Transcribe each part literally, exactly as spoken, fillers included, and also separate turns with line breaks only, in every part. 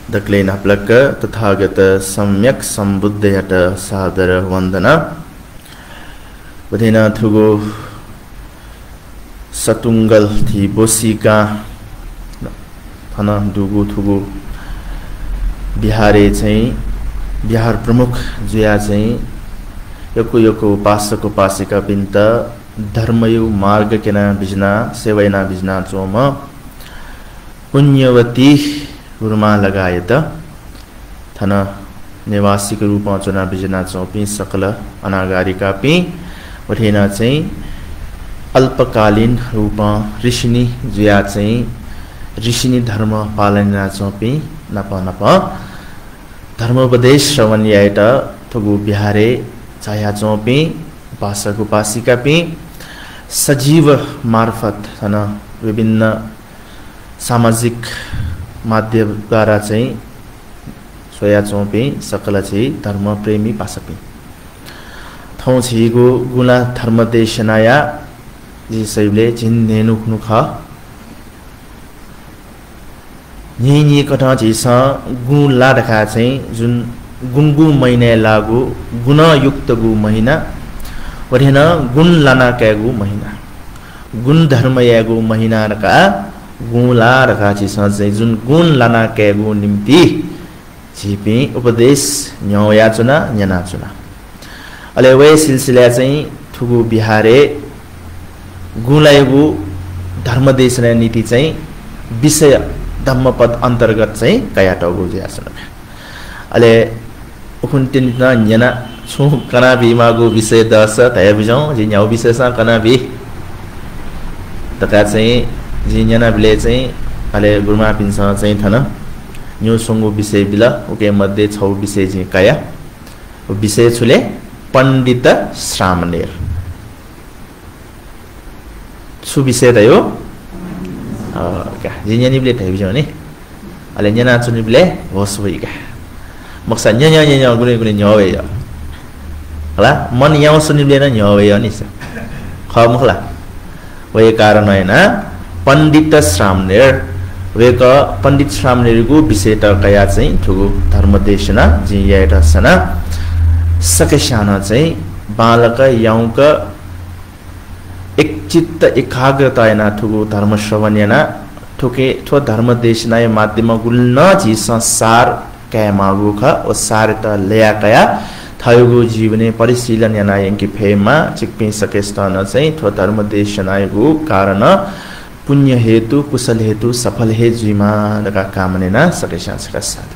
दक्ले नप्लक तथागत सम्यक सम्बुद्धयट सादर वन्दना बधेना थुगो सतुंगल थी बोसिका थना दुगु थुगु बिहारे चाहिँ बिहार प्रमुख जुया चाहिँ यको यको उपासक उपासिका बिन्त धर्मयु मार्ग केना बिजना सेवैना बिजना चोम पुण्यवती गुरुमा लगायत थन निवासीको रूपमा चुना बिजना चौपी सकल अनागारिका पि उठेना चाहिँ अल्पकालीन रूपमा ऋषिनी जुया चाहिँ ऋषिनी धर्म पालना चौपी नप नप धर्मोपदेश श्रवण यायट थगु बिहारे छाया चौपी उपासक उपासिका पि सजीव मार्फत थन विभिन्न सामाजिक माध्यमद्वारा चाहिँ सोया चौपी सकल चाहिँ धर्म प्रेमी पासपी थौ छिगो गुला धर्म देशनाया जी सैले जिन नेनुख नुख नि नि कथा जिसा गुला रखा चाहिँ जुन गुंगु महिना लागु गुण युक्त गु महिना वरेना गुण लाना कैगु महिना गुण धर्म यागु महिना रका गुला रखा चिसा चाहिँ जुन गुण लाना कैगु निम्ति छिपी उपदेश न्योया चुना न्याना चुना अले वे सिलसिला चाहिँ थुगु बिहारे गुलायगु धर्म देशना नीति चाहिँ विषय धम्मपद अन्तर्गत चाहिँ कयाटगु ज्यासन अले उकुन्तिना न्याना छु कना बिमागु विषय दस तय बिजौ जि न्याउ विषयसा कना बि तका चाहिँ जि न्याना बिले चाहिँ अले गुरुमा पिन्छ चाहिँ थन न्यु संगु विषय बिला ओके मध्ये छौ विषय जि कया विषय छुले पण्डित श्रामणेर छु विषय रह्यो अ का जि न्यानी बिले तय बिजौ नि अले न्याना चुनि बिले होस भइका मक्सा न्या न्या न्या गुले गुले न्यावे हला मन याउ सुनि बिले न न्यावे नि स ख मखला वे कारण हैन पण्डित श्रामणेर वेक पण्डित श्रामणेरको विषय त कया चाहिँ ठुगु धर्मदेशना जि याट सना सकेशाना चाहिँ बालक याउक एक चित्त एकाग्रतायना ठुगु धर्म श्रवणयना ठुके ठो धर्मदेशना माध्यम गुल्न जि संसार कैमागु ख ओ सारत लया कया थयुगु जीवने परिशीलन याना यंकी फेमा चिकपि सकेस्तान चाहिँ ठो धर्मदेशनायगु कारण पुण्य हेतु कुशल हेतु सफल हे जीमा लगा कामने ना सकेशा सका साथ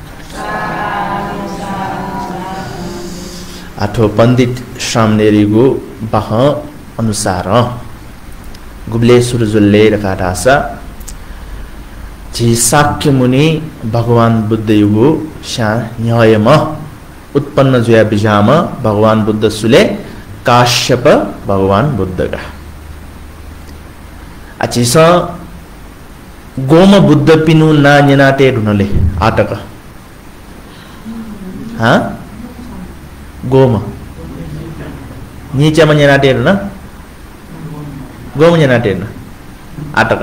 आठो पंडित श्रामणेरीगु बह अनुसार गुब्ले सुरजुल्ले रका दासा जी साक्य मुनि भगवान बुद्ध युगु शा न्यायम उत्पन्न जुया बिजाम भगवान बुद्ध सुले काश्यप भगवान बुद्धगा अचिसा गोम बुद्ध पिनु ना न्यनाटे ढुनले आटक हाँ गोम नीचे में न्यनाटे ढुना गोम न्यनाटे ढुना आटक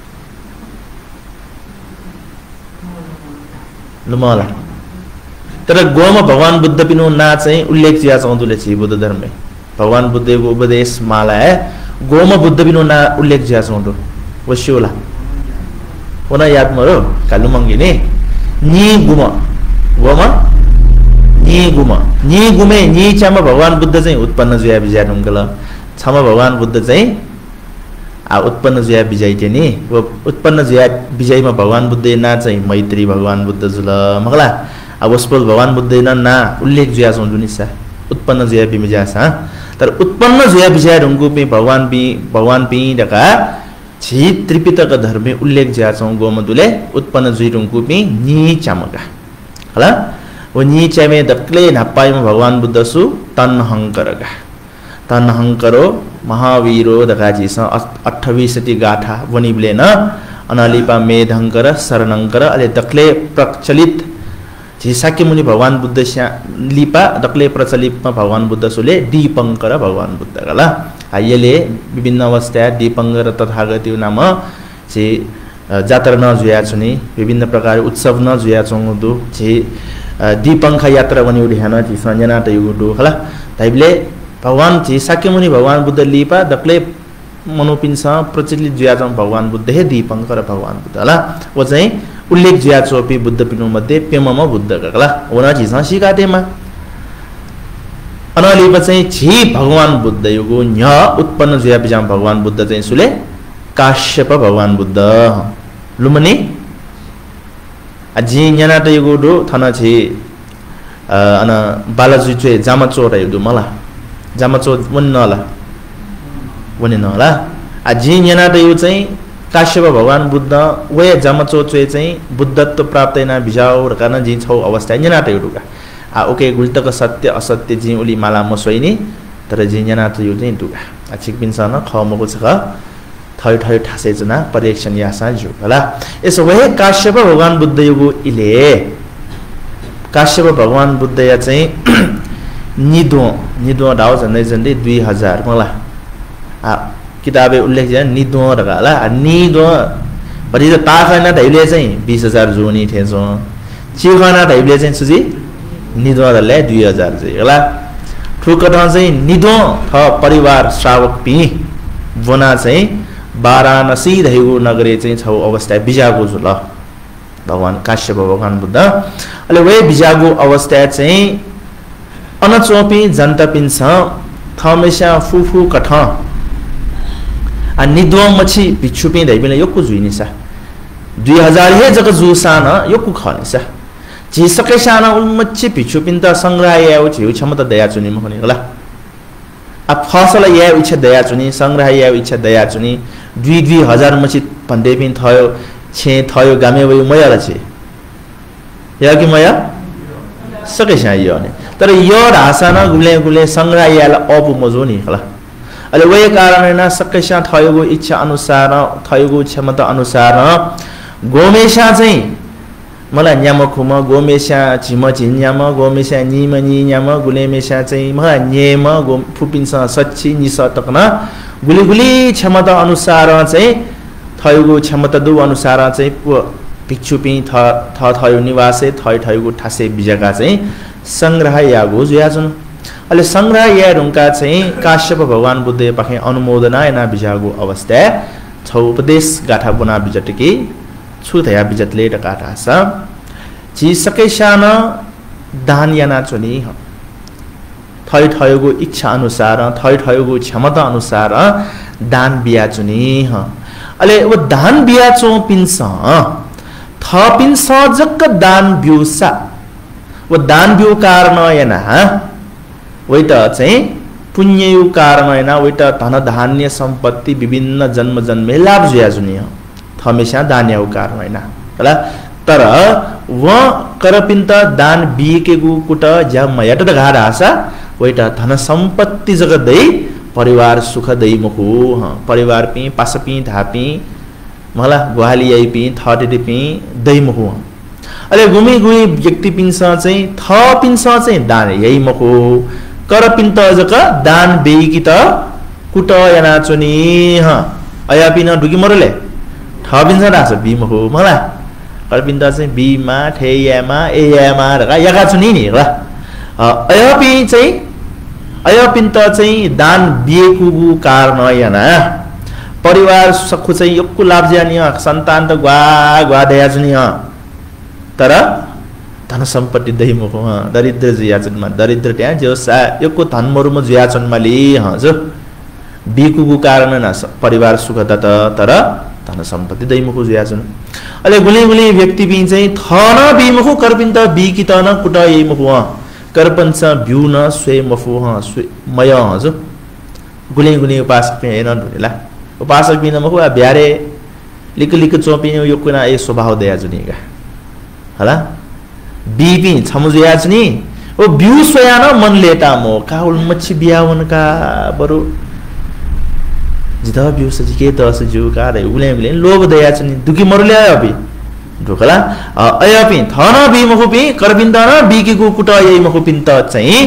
लुमाला तर गोम भगवान बुद्ध पिनु ना चाहिँ उल्लेख जिया चौधुले छि बुद्ध धर्म में भगवान बुद्धको उपदेश माला है गोम बुद्ध बिनु ना उल्लेख जिया चौधु वश्योला ओना याद मरो कालु मंगिने नी गुम गोम नी गुम नी गुमे नी छमा भगवान बुद्ध चाहिँ उत्पन्न जुया बिजा ढुंगल छमा भगवान बुद्ध चाहिँ आ उत्पन्न जुया बिजाइते नि वो उत्पन्न जुया बिजाइमा भगवान बुद्ध ना चाहिँ मैत्री भगवान बुद्ध जुल मगला अब उसपल भगवान बुद्ध ना ना उल्लेख जुया चौधु निसा उत्पन्न जुया बिमिजा सा तर उत्पन्न जुया विषय ढुंगु पे भगवान पि भगवान पि दका छि त्रिपिटक धर्मे उल्लेख ज्या छौ गोमदुले उत्पन्न जुइ ढुंगु पि नि चमका हला ओ नि चमे दक्ले नपाइम भगवान बुद्ध सु तन्हंकरगा तन्हंकरो महावीरो दका जि स अट्ठाइस टी गाथा वनिबले न अनालिपा मेधंकर शरणंकर अले दक्ले प्रचलित जी साक्य मुनि भगवान बुद्ध स्या लिपा दक्ले प्रचलितमा भगवान बुद्ध सुले दीपंकर भगवान बुद्ध गला आयले विभिन्न अवस्था दीपंकर तथागति नाम छि जात्रा न जुया छुनी विभिन्न प्रकार उत्सव न जुया चंगदु जे दीपंख यात्रा बनी उडिहान छि संजना त युगु हला तैबले भगवान छि साक्यमुनि भगवान बुद्ध लिपा दक्ले मनोपिन्छ प्रचलित जुया चं भगवान बुद्ध हे दीपंख र भगवान बुद्ध हला ओ चाहिँ उल्लेख जुया चोपी बुद्ध पिनु मध्ये पेमम बुद्ध गला ओना छि छि काटेमा अनलिप चाहिँ छि भगवान बुद्ध युगु न्य उत्पन्न जुया बिजाम भगवान बुद्ध चाहिँ सुले काश्यप भगवान बुद्ध लुमनी अजी न्याना त युगु दु थना छि अन बालाजु चाहिँ जामाचो र युगु मला जामाचो वन नला वनि नला अजी न्याना त युगु चाहिँ काश्यप भगवान बुद्ध वे जामाचो चाहिँ बुद्धत्व प्राप्त हैन बिजाउ र kana जी छौ अवस्था न्याना त युगु आ ओके गुल्तक सत्य असत्य जी उली माला मसोइनी तर जी न्याना त युगु चाहिँ दुगा अछिक पिन्सन खमको छ थै थै ठासे जना परीक्षण यासा जु होला यसो भए काश्यप भगवान बुद्ध युगु इले काश्यप भगवान बुद्ध या चाहिँ निदो निदो दाउ झन्डै झन्डै दुई हजार मला आ किताबे उल्लेख छ निदो रगाला निदो भरि त ताखना दैले चाहिँ बीस हजार जुनी थेजो चिखना दैले चाहिँ सुजी निदो दले दुई हजार चाहिँ होला ठुकटा चाहिँ निदो थ परिवार श्रावक पि वना चाहिँ वाराणसी रहेको नगरे चाहिँ छौ अवस्था बिजागो जुल भगवान काश्यप भगवान बुद्ध अहिले वे बिजागो अवस्था चाहिँ अनचोपी जनता पिन्छ थमेशा फुफु कठ आ निद्व मछि बिछुपी दैबिले योकु जुइनिसा दुई हजार हे जग जुसान योकु खनिसा जे सके साना उमछि बिछुपिन त संग्रह याउ छिउ क्षमता दया चुनि मखनि होला आ फसल या इच्छा दया चुनि संग्रह या इच्छा दया चुनि दुई दुई हजार मछि भन्दै पिन थयो छे थयो गामे वइ मया रछे या कि मया सके सा यो ने तर यो रासाना गुले गुले संग्रह याला अप मजो नि होला अहिले वे कारण न सके सा थयोको इच्छा अनुसार थयोको क्षमता अनुसार गोमेशा चाहिँ मलाई न्याम खुम गोमेशा झिम झिन्याम गोमेशा निम नियाम गुलेमेशा चाहिँ मलाई नेम गो फुपिन्छ सच्ची निस तकन गुली गुली क्षमता अनुसार चाहिँ थयोको क्षमता दु अनुसार चाहिँ भिक्षुपी थ थ थयो निवासे थय थयोको ठासे बिजगा चाहिँ संग्रह यागो जुया छन् अहिले संग्रह या रुंका चाहिँ काश्यप भगवान बुद्ध पाखे अनुमोदना एना बिजागो अवस्था छौ उपदेश गाथा बना बिजटकी छुथया बिजतले टकाटा छ जी सके सान दान याना चुनी थय थयोको इच्छा अनुसार थय थयोको क्षमता अनुसार दान बिया चुनी अले वो दान बिया चो पिन्स थ पिन्स जक्क दान बिउसा वो दान बिउ कारण याना वै त चाहिँ पुण्ययु कारण याना वै त धन धान्य सम्पत्ति विभिन्न जन्म जन्मे लाभ जुया चुनी हमेशा दान्याउ कारण हैन होला तर व करपिन्त दान बिकेगु कुट ज्या मयट त गाडा आसा वैटा धन सम्पत्ति जगदै परिवार सुख दै मुखु परिवार पि पासपि धापि मला ग्वाली आइ पि थटे पि दै मुखु अले गुमी गुमी व्यक्ति पिन्छ चाहिँ थ पिन्छ चाहिँ दान यही मुखु करपिन्त जक दान बेकी त कुट याना चुनी ह अया पिन ढुकी मरले थबिन्छ रास बिमखु मला करपिन्त चाहिँ बिमा ठेयामा एयामा र यागा चुनी नि र अयपि चाहिँ अयपिन्त चाहिँ दान बिएकुगु कारण याना परिवार सखु चाहिँ योक्कु लाभ जानि सन्तान त ग्वा ग्वा दया चुनी तर धन सम्पत्ति दैमुखु दरिद्र जियाचनमा दरिद्र त्यहाँ जो सा योक्कु धन मरुम जियाचनमा लि जो बिकुगु कारण न परिवार सुख त तर धन सम्पत्ति दैमुखु जियाचन अले गुली गुली व्यक्ति बि चाहिँ थन बिमुखु करपिन्त बिकी त न कुट यही मुखु करपन्छ भ्यु न स्वे मफु ह स्वे मय हजु गुली गुली उपासक पे हेन ढुला उपासक बिन मुखु ब्यारे लिक लिक चोपि यो कुना ए स्वभाव दया जुनीगा हला बीपी छमुजु याचनी ओ भ्यु स्वया न मन लेता मो काउल मच्छी बियावन का बरु जिदा भ्यु सजिके दस जु का रे उले उले लोभ दया चनी दुखी मरले अबि ढोकला अयपि थन बि मखुपि करबिन्द न बिकीको कुट यही मखुपिन त चाहिँ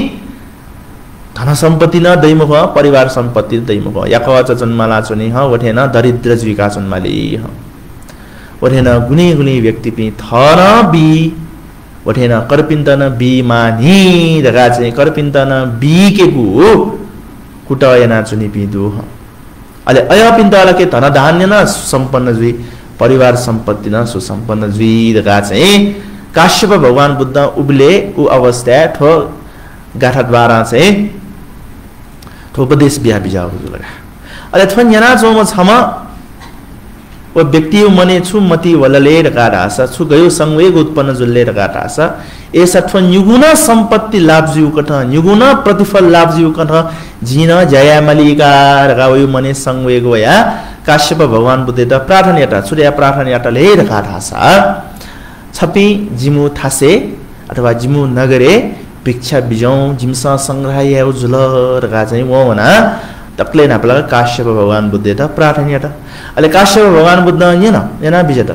धन सम्पत्ति न दैमुख परिवार सम्पत्ति दैमुख याक जन्मला चनी ह वठेन दरिद्र जीविका जन्मली ह वठेन गुनी गुनी व्यक्ति पि थर बी वठेन करपिन्तन बी मानी दगा चाहिँ करपिन्तन बी के गु कुटयना चुनी पि दु अले अय पिन्तला के धन धान्य न सम्पन्न जुई परिवार सम्पत्ति न सुसम्पन्न जुई दगा चाहिँ काश्यप भगवान बुद्ध उबले उ अवस्था ठो गाठाद्वारा चाहिँ ठो उपदेश बिहा बिजाउ लगा अले थन याना जोम छम ओ व्यक्ति मने छु मति वलले रकारास छु गयो संवेग उत्पन्न जुल्ले रकारास एसा थन युगुना सम्पत्ति लाभजिउ कठ युगुना प्रतिफल लाभजिउ कठ जिन जया मलिका रकावयु मने संवेग वया काश्यप भगवान बुद्ध त प्रार्थनाटा छुर्या प्रार्थनाटा ले रकारास छपी जिमु थासे अथवा जिमु नगरे भिक्षा बिजौ जिमसा संग्रहाय जुल रका चाहिँ वो वना तक्ले नापला काश्यप भगवान बुद्ध त प्रार्थनाटा अले काश्यप भगवान बुद्ध यन यना बिजत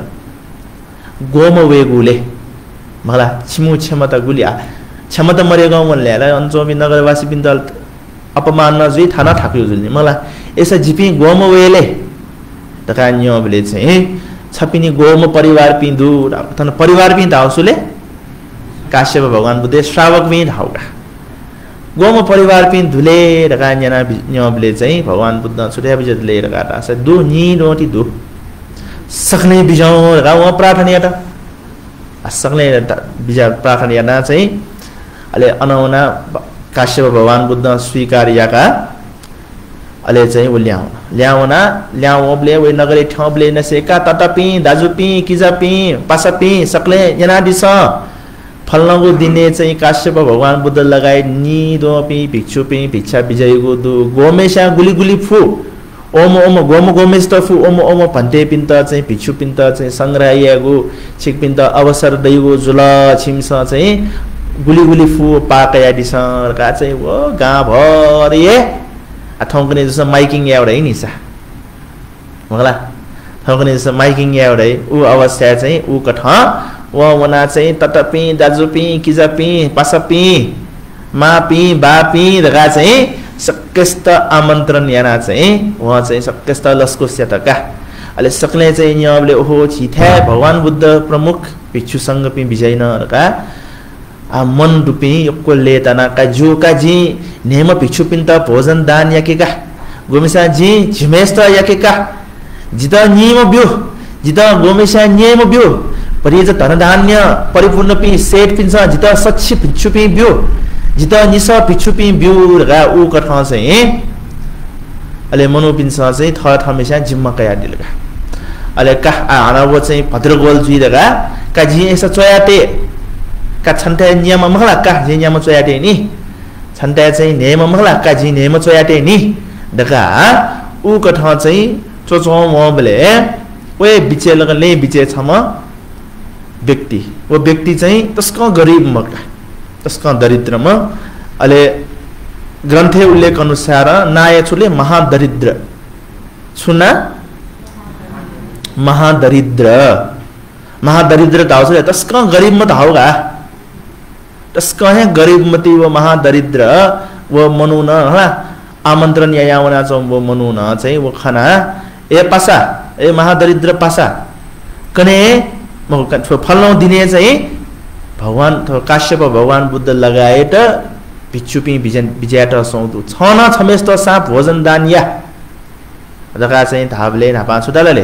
गोम वेगुले मला छिमु क्षमता गुलिया क्षमता मरे गाउँ मन ल्याला अञ्चोमी नगरवासी बिन्दल अपमान न जुई थाना ठाक्यो जुल्ने मला एसा जिपि गोम वेले तका न्यबले चाहिँ छपिनी गोम परिवार पिन्दु तन परिवार पिन धाउसुले काश्यप भगवान बुद्ध श्रावक पनि धाउका गोम परिवार पिन धुले रका न्याना न्यबले चाहिँ भगवान बुद्ध छुट्या बिजले रका तास दु नि रोटी दु सक्ने बिजौ रका व प्रार्थनाटा सक्ने बिजा प्रार्थनाना चाहिँ अले अनौना काश्यप भगवान बुद्ध स्वीकार्याका अले चाहिँ उ ल्याउ ल्याउना ल्याउबले वे नगरे ठबले नसेका तटपी दाजुपी किजापी पासपी सक्ले जना दिस फलनको दिने चाहिँ काश्यप भगवान बुद्ध लगाए नि दोपी भिक्षुपी भिक्षा बिजयको दु गोमेशा गुली गुली फु ओम ओम गोम गोमेश त फु ओम ओम भन्ते पिन्त चाहिँ भिक्षु पिन्त चाहिँ संग्रहायको छिक पिन्त अवसर दैगो जुल छिमस चाहिँ गुली गुली फु पाकया दिस का चाहिँ ओ गाँ भर ए अथौकने जस माइकिङ एउटा है निसा मगला थौकने जस माइकिङ एउटा है उ अवस्था चाहिँ उ कठ व वना चाहिँ तटपी दाजुपी किजापी पासपी मापी बापी दगा चाहिँ सक्कस्त आमन्त्रण याना चाहिँ व चाहिँ सक्कस्त लस्को सेतका अले सक्ले चाहिँ यबले ओहो छिथ्या भगवान बुद्ध प्रमुख भिक्षुसँग पि बिजैन रका आ मन दुपी यक्को लेतना का जो का जी नेम भिक्षु पिन्त भोजन दान याकेका गोमेशा जी झिमेस्त याकेका जिता नियम ब्यो जिता गोमेशा नियम ब्यो परिज धन धान्य परिपूर्ण पि सेट पिन्छ जिता सच्ची भिक्षु पि ब्यो जिता निस भिक्षु पि ब्यो रका उ कथा चाहिँ अले मनो पिन्छ चाहिँ थ थमेशा जिम्मा कया दिलगा अले का आनाव चाहिँ भद्रगोल जुइ रका का जी एसा चयाते का छन्ते नियम महला का जे नियम चयाटे नि छन्ते चाहिँ नेम महला का जी नेम चयाटे नि दका उ कथा चाहिँ चोचो मबले ओए बिचे लगले बिचे छम व्यक्ति वो व्यक्ति चाहिँ तस्क गरीब मका तस्क दरिद्र म अले ग्रन्थे उल्लेख अनुसार नाय छुले महादरिद्र छुना महादरिद्र महादरिद्र धाउँछ तस्क गरीब म धाउगा तस्क है गरीब मती वो महादरिद्र वो मनुन ह आमन्त्रण यावना छ वो मनुन चाहिँ वो खाना ए पासा ए महादरिद्र पासा कने म फलौ दिने चाहिँ भगवान काश्यप भगवान बुद्ध लगाएट भिक्षुपी बिजन बिजाट सौदु छन छमेस्त सा भोजन दान या दका चाहिँ धाबले नापा छुटालले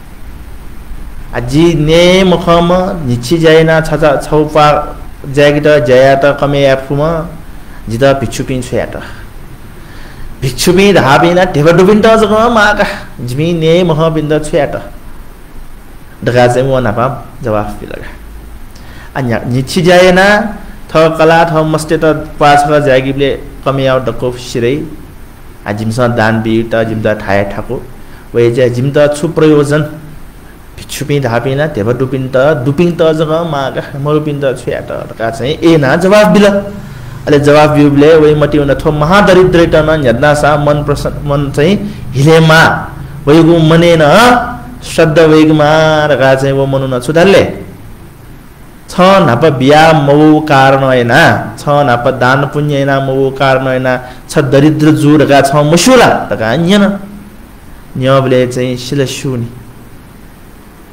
अजी ने मखम निछि जायना छचा छौपा ज्यागिट जयात कमे याफुमा जिता भिक्षुपी छयाट भिक्षुपी धाबिना ढेबडुबिन त जग माका जिमी ने मह बिन्द छयाट दका चाहिँ म नापा जवाफ दिलगा अन्य निछि जायना थ कला थ मस्ते त पाछ जागिबले कमियाउ डको सिरै आ जिमसा दान बिट जिमदा ठाय ठाको वे जे जिमदा छु प्रयोजन भिक्षुपी धापिना देव दुपिन त दुपिन त जग मागा मरुपिन त छ्याट का चाहिँ ए ना जवाफ बिल अले जवाफ बिउले वे मटी न थो महादरिद्र त न यद्ना सा मन प्रसन्न मन चाहिँ हिलेमा वयगु मने न श्रद्धा वेगमा रका चाहिँ वो मनु न छुदाले छ नाप बिया मौ कारण हैना छ नाप दान पुण्य हैना मौ कारण हैना छ दरिद्र जुरका छ मुशुला तका न्यन न्यबले चाहिँ शिलशुनी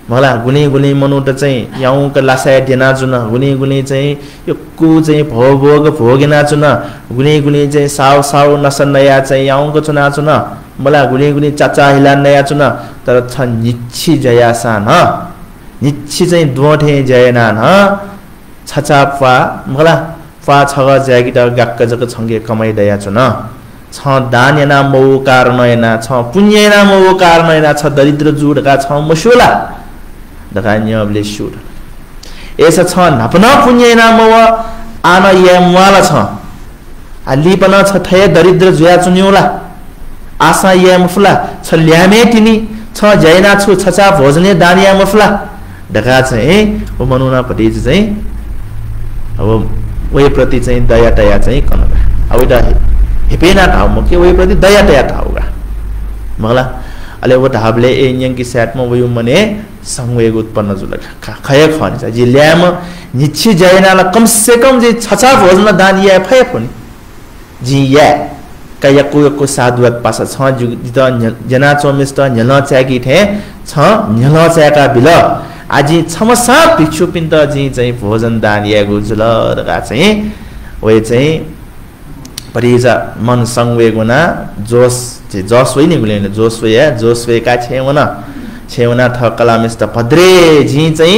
मला गुनी गुनी मनुट चाहिँ याउका लासाय देना जुन गुनी गुनी चाहिँ यो कु चाहिँ भोग भोगेना जुन गुनी गुनी चाहिँ साउ साउ नसन नया चाहिँ याउको चुना चुन मला गुनी गुनी चाचा हिला नया चुन तर छ निच्छी जयासा न निच्छी चाहिँ दोठे जयना न छचा पा मला पा छग जागी त गक्क जक छंगे कमाइ दया चुन छ दान्यना मौ कारणयना छ पुण्यना मौ कारणयना छ दरिद्र जुडका छ मसुला दगान्यबले सुर एसा छ नपना पुण्यना मौ आना यमवाला छ अलिपना छ थय दरिद्र जुया चुन्योला आशा यमफुला छ ल्यामे तिनी छ जयना छु छचा भोजने दानिया मफला दगा चाहिँ ओ मनुना पति चाहिँ अब वही प्रति चाहिँ दया दया चाहिँ कनगा अब इटा हेपेना ठाउँ म के वही प्रति दया दया ठाउँगा मला अले वो ढाबले ए यंकी सेटमा वयो मने संवेग उत्पन्न जुल खय खनि छ जि ल्याम निच्छी जयनाला कम से कम जे छछा भोजन दानिया फय फुनि जि या कय को को साधुवत पास छ जु जना चोमिस्त न्यल च्याकी थे छ न्यल च्याका बिल आजि छमसा भिक्षु पिन्त जि चाहिँ भोजन दानिया गुजुल रगा चाहिँ वय चाहिँ परिजा मन संवेगुना जोस जोस वै नि गुलेन जोस वै या जोस वै का छेवना छेवना थ कलामिस्त भद्रे जी चाहिँ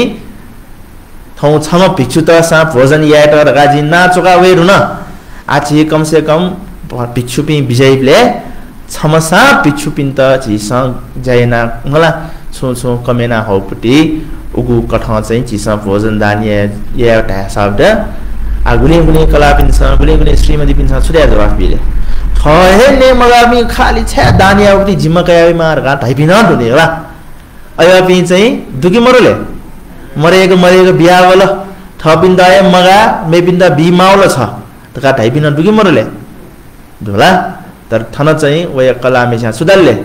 थौ छम भिक्षु त सा भोजन याट रगा जि ना चोका वै रुन आछि कम से कम भिक्षु पि विजयले छमसा भिक्षु पिन त जि स जयना मला छु छु कमेना होपुटी उगु कठ चाहिँ जि स भोजन दानिया याटा शब्द आगुले गुले कला पिन्छ गुले गुले श्रीमती पिन्छ छुड्या जवाफ बिले हे ने मगामी खाली छ दानिया उति जिम्मा कयाइ मार गा ढाइपिन दुने होला अया पि चाहिँ दुकी मरले मरेको मरेको बिहा वल थपिन दाय मगा मे पिन्दा बि माउल छ तका ढाइपिन दुकी मरले दुला तर थन चाहिँ वय कला मेछा सुदलले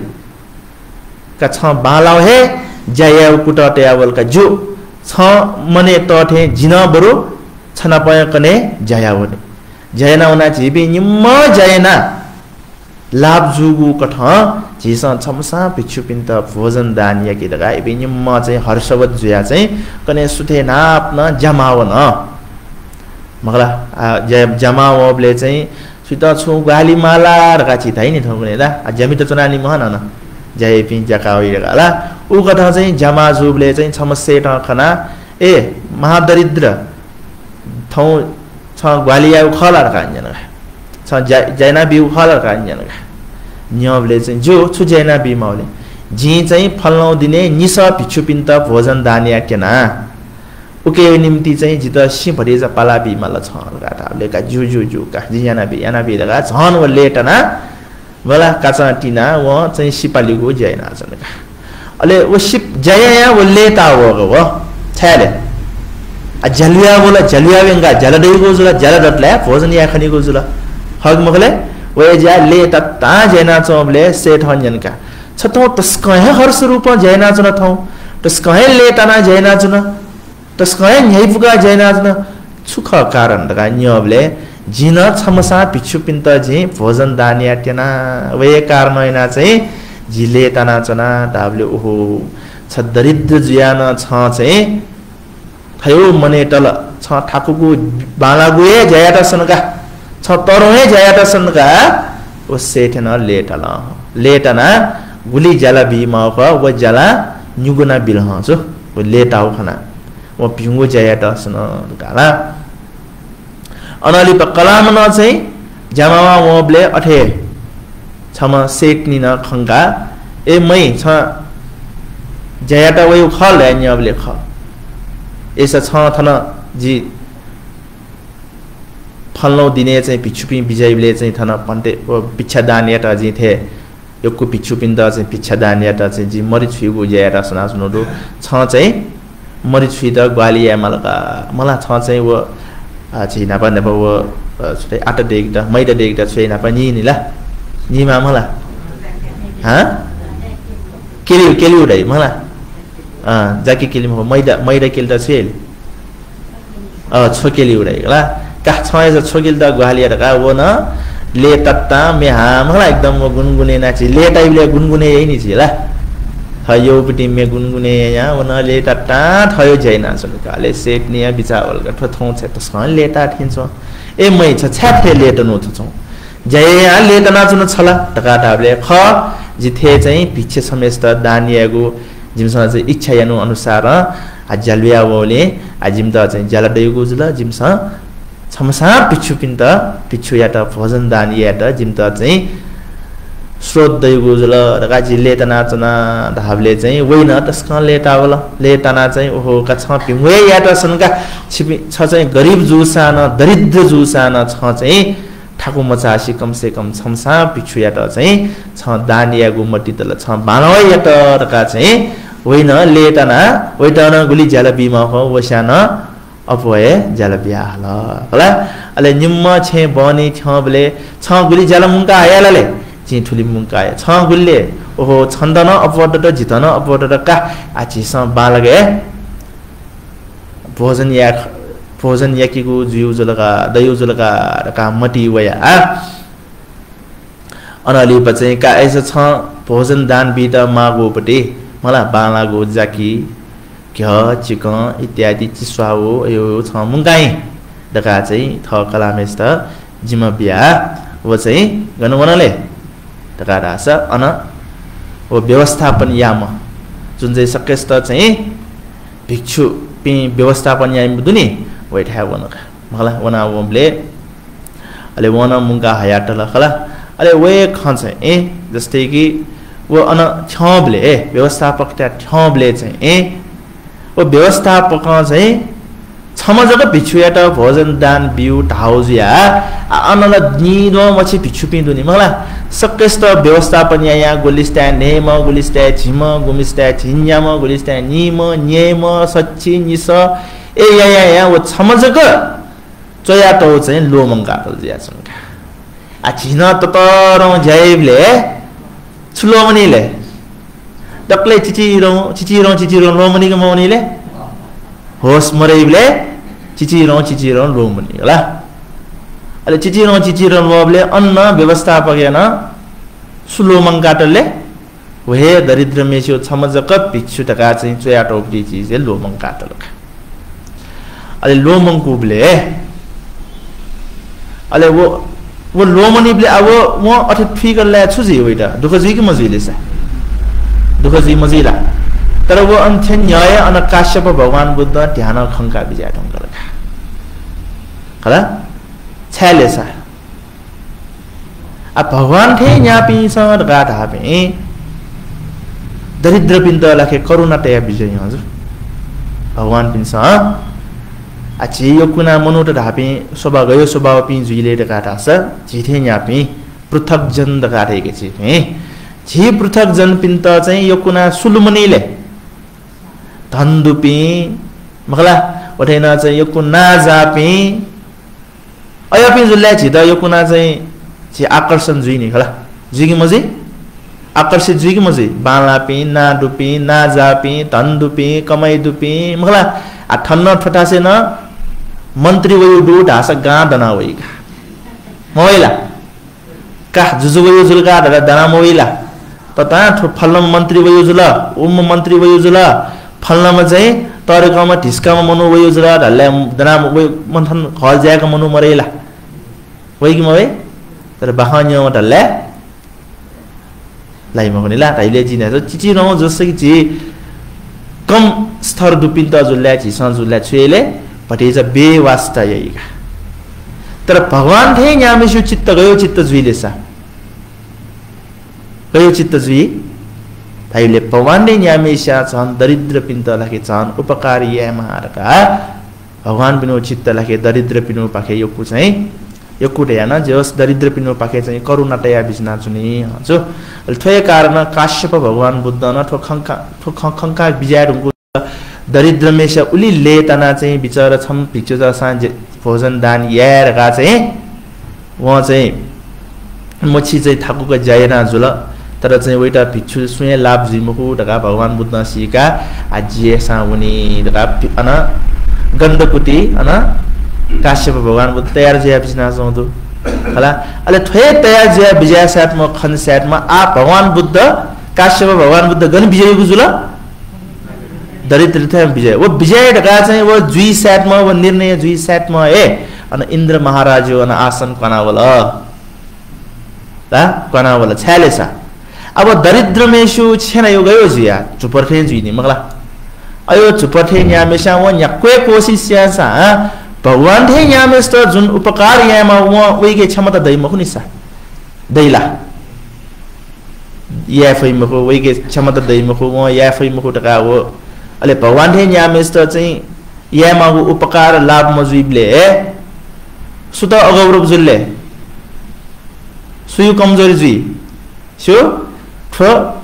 का छ बालाउ हे जय कुट टेवल का जु छ मने तथे जिना बरु छना पय कने जयावन जयना उना जिबि निम्म जयना लाभ जुगु कठ जिस छमसा भिक्षु पिन्त भोजन दानिया कि दगा इबि निम्म चाहिँ हर्षवत जुया चाहिँ कने सुथे नाप्न जमावन मगला जय जमावले चाहिँ सुत छु गाली माला रका चिताइ नि थौने दा जमी त चुनानी महन न जय पिन जकाउ रगाला उ कठ चाहिँ जमा जुबले चाहिँ छमसे ठ खना ए महादरिद्र थौ छ ग्वालिया खला रकान्जन छ जैना बिउ खला रकान्जन न्यबले चाहिँ जो छु जैना बि माउले जी चाहिँ फलनौ दिने निस भिक्षु पिन्त भोजन दानिया केना उके निम्ति चाहिँ जित सि भरि ज पाला बि मल छ रकाले का जु जु जु का जियाना बि याना बि रका झन व लेटना वला काचा टिना व चाहिँ सिपालीको जैना जन अले व सिप जया व लेता हो व छले जलिया बोला जलिया वेंगा जलदई गोजुला जलदतला भोजन या खनी गोजुला हग मगले वे जा ले तत्ता जैना चोबले सेठ हन्जन का छतो तस्कहे हर्ष रूप जैना चुन थौ तस्कहे ले तना जैना चुन तस्कहे न्यायपुगा जैना चुन सुख कारण दगा न्यबले जिन छमसा भिक्षु पिन्त जि भोजन दानिया टेना वे कारण हैना चाहिँ जिले तना चना दाबले ओहो छ दरिद्र जुयान छ चाहिँ थयो मने टल छ ठाकुको बालागुए जयाटा सनका छ तरोए जयाटा सनका ओ सेठन लेटल लेटना गुली जला बिमा ख व जला न्युगुना बिल हजो ओ लेटाउ खना ओ पिंगो जयाटा सन गाला अनली प कलाम न चाहिँ जमावा वबले अठे छमा सेट नि न खंगा ए मै छ जयाटा वय खल न्यबले ख ऐसा छ थन जी फलनौ दिने चाहिँ भिक्षुपि विजयले चाहिँ थन पन्ते पिच्छा दानियाटा जी थे योको भिक्षुपिन द चाहिँ पिच्छा दानियाटा चाहिँ जी मरि छुइगु जयाटा सुना सुनोदो छ चाहिँ मरि छुइ द ग्वालिया मलका मला छ चाहिँ व चाहिँ नापा नापा व छुटे आटा देगदा मैदा देगदा छुइ नापा नि निला निमा मला ह केली केली उडाइ मला अ जाकी केली म मैदा मैदा केल्दा छेल अ छोकेली उडाइला का छय ज छोकेल द ग्वालिया का वो न ले तत्ता मे हा मला एकदम गुनगुने नाची ले टाइपले गुनगुने यही नि छिला थयो पिटिमे गुनगुने या उनले टट्टा थयो जैना सुनकाले सेटनिया बिचावल गठ थौ छ तस्कन लेटा थिन्छ ए मै छ छ्याथे लेटनु छ जया लेटना जुन छला टका टाबले ख जिथे चाहिँ भिक्षे समेत दानियागु जिमसँग चाहिँ इच्छा यानु अनुसार आ जलबिया वले आ जिम त चाहिँ जलडयगु जुल जिमस छमसा पिछु पिन्त पिछु यात भोजन दानिया त जिम त चाहिँ स्रोत दयगु जुल रगा जिले तना चना धाबले चाहिँ वइन तस्कन लेटावल लेटना चाहिँ ओहो का छ पिङवे यात सनका छिपि छ चाहिँ गरिब जुसा न दरिद्र जुसा न छ चाहिँ ठाकु मचासी कम से कम छमसा पिछु यात चाहिँ छ दानिया गुमटी तल छ बानवै यात रका चाहिँ वइन लेटना वैटन गुली जलबीमा हो वसाना अपवे जलबिया हल होला अले निम्म छे बनी छ बले छ गुली जलमुंका आयालले ची ठुली मुंका छ गुल्ले ओहो छन्दन अपवट जितन अपवट का आछि स बालगे भोजन या भोजन याकीगु जिउ जुलका दयु जुलका का मटी वया अनली पचे का ऐसा छ भोजन दान बित मागोपटे मला बालागो जाकी घ चिकन इत्यादि चिस्वाओ यो छ मुंगाई दका चाहिँ थ कलामेस्त जिम बिया व चाहिँ गनु वनले दका रास अन व व्यवस्थापन याम जुन चाहिँ सकेस्त चाहिँ भिक्षु पि व्यवस्थापन याम दुनी वैठा वनका मला वना वमले अले वन मुंगा हयाटला खला अले वे खन्छ ए जस्तै कि वो अन छबले व्यवस्थापक त्या छबले चाहिँ ए वो व्यवस्थापक चाहिँ छमजक भिक्षुयाट भोजन दान बिउ ढाउजिया अनल निरो मछि भिक्षु पिन्दुनी मला सकेस्त व्यवस्थापन या गोलिस्ता नेम गोलिस्ता झिम गुमिस्ता झिन्याम गोलिस्ता निम न्येम सच्ची निस ए या या या वो छमजक चयाटो चाहिँ लोमंगा तलजिया छनका आ झिन ततर जयबले छुलोमनीले डक्ले चिचिरो चिचिरो चिचिरो लोमनी के मौनीले होस मरेबले चिचिरो चिचिरो लोमनी होला अले चिचिरो चिचिरो लोबले अन्न व्यवस्थापक याना सुलोमंगाटले वहे दरिद्र मेसियो छमजक भिक्षु टका चाहिँ चयाटो उपटी चीज लोमंगाटल अले लोमंकुबले अले वो वो लोमनीले अब वो अथे फिगर ला छुजी होइटा दुख जी कि मजिले सा दुख जी मजिला तर वो अन्त्य न्याय अन काश्यप भगवान बुद्ध ध्यान खंका विजय ढंग लगा हला छले सा आ भगवान थे न्यापी स गाथा पे दरिद्र पिन्द लाखे करुणा तया विजय हजुर भगवान पिन्छ आछि यो कुना मनुट ढापे स्वभाव गयो स्वभाव पि जुइले गाथा छ जिथे न्यापी पृथक जन गाथेके छि हे झी पृथक जन पिन्त चाहिँ यो कुना सुलुमनीले धन्दुपी मखला ओठैना चाहिँ यो कुना जापी अयपि जुल्ला छि त यो कुना चाहिँ छि आकर्षण जुइनी खला जुइकी मजी आकर्षित जुइकी मजी बालापी ना दुपी ना जापी धन्दुपी कमाई दुपी मखला आ ठन्न ठटासे न मन्त्री वयु दु ढासा गा दना वइका मोइला का जुजु वयु जुलगा दना मोइला तता फल्लम मन्त्री वयु जुल उम मन्त्री वयु जुल फल्लम चाहिँ तरेकमा ढिस्कामा मनु वयु जुल ढल्ला दना वयु मन्थन हल जायका मनु मरेला वइकी मवे तर बहान्यो ढल्ला लाई मगनिला ताइले जिने चिची न जसै कि कम स्तर दुपिन त जुल्ला छि स जुल्ला छुएले पटेज बेवास्ता यइका तर भगवान थे न्यामेसु चित्त गयो चित्त जुइले सा गयो चित्त जुइ ताइले भगवान ने न्यामेसा छन दरिद्र पिन्त लागे छन उपकारी या महारका भगवान बिनु चित्त लागे दरिद्र पिनु पाखे यो कु चाहिँ यो कुटे याना जस दरिद्र पिनु पाखे चाहिँ करुणा तया बिजना चुनी हजो थोय कारण काश्यप भगवान बुद्ध न ठोखंका ठोखंका विजय रुको दरिद्र मेसा उली लेतना चाहिँ विचार छम भिक्षु सांझ भोजन दान यारका चाहिँ व चाहिँ मछि चाहिँ थाकुको जायना जुल तर चाहिँ वइटा भिक्षु सुय लाभ जिमुखु ढका भगवान बुद्ध सिका आजिए साउनी ढका अन गन्धकुटी अन काश्यप भगवान बुद्ध तयार जया बिजना जाउँदो होला अले थोय तयार जया विजय साथमा खन साथमा आ भगवान बुद्ध काश्यप भगवान बुद्ध गन विजय गुजुल दरिद्रता विजय वो विजय ढका चाहिँ वो जुई सेटमा वो निर्णय जुई सेटमा ए अन इन्द्र महाराज अन आसन कनावल ता कनावल छ्यालेसा अब दरिद्र मेसु छेन यो गयो जिया चुपरथे जुइनी मगला अयो चुपरथे न्यामेसा वो न्याक्वे कोशिश यासा भगवान थे न्यामेस त जुन उपकार यामा वो वेगे क्षमता दै मखुनिसा दैला या फै मखु वेगे क्षमता दै मखु वो या फै मखु टका वो अले भगवान थे न्यामेस त चाहिँ यामा उपकार लाभ मजुइबले सुत अगौरव जुल्ले सुयु कमजोरी जुइ सो थ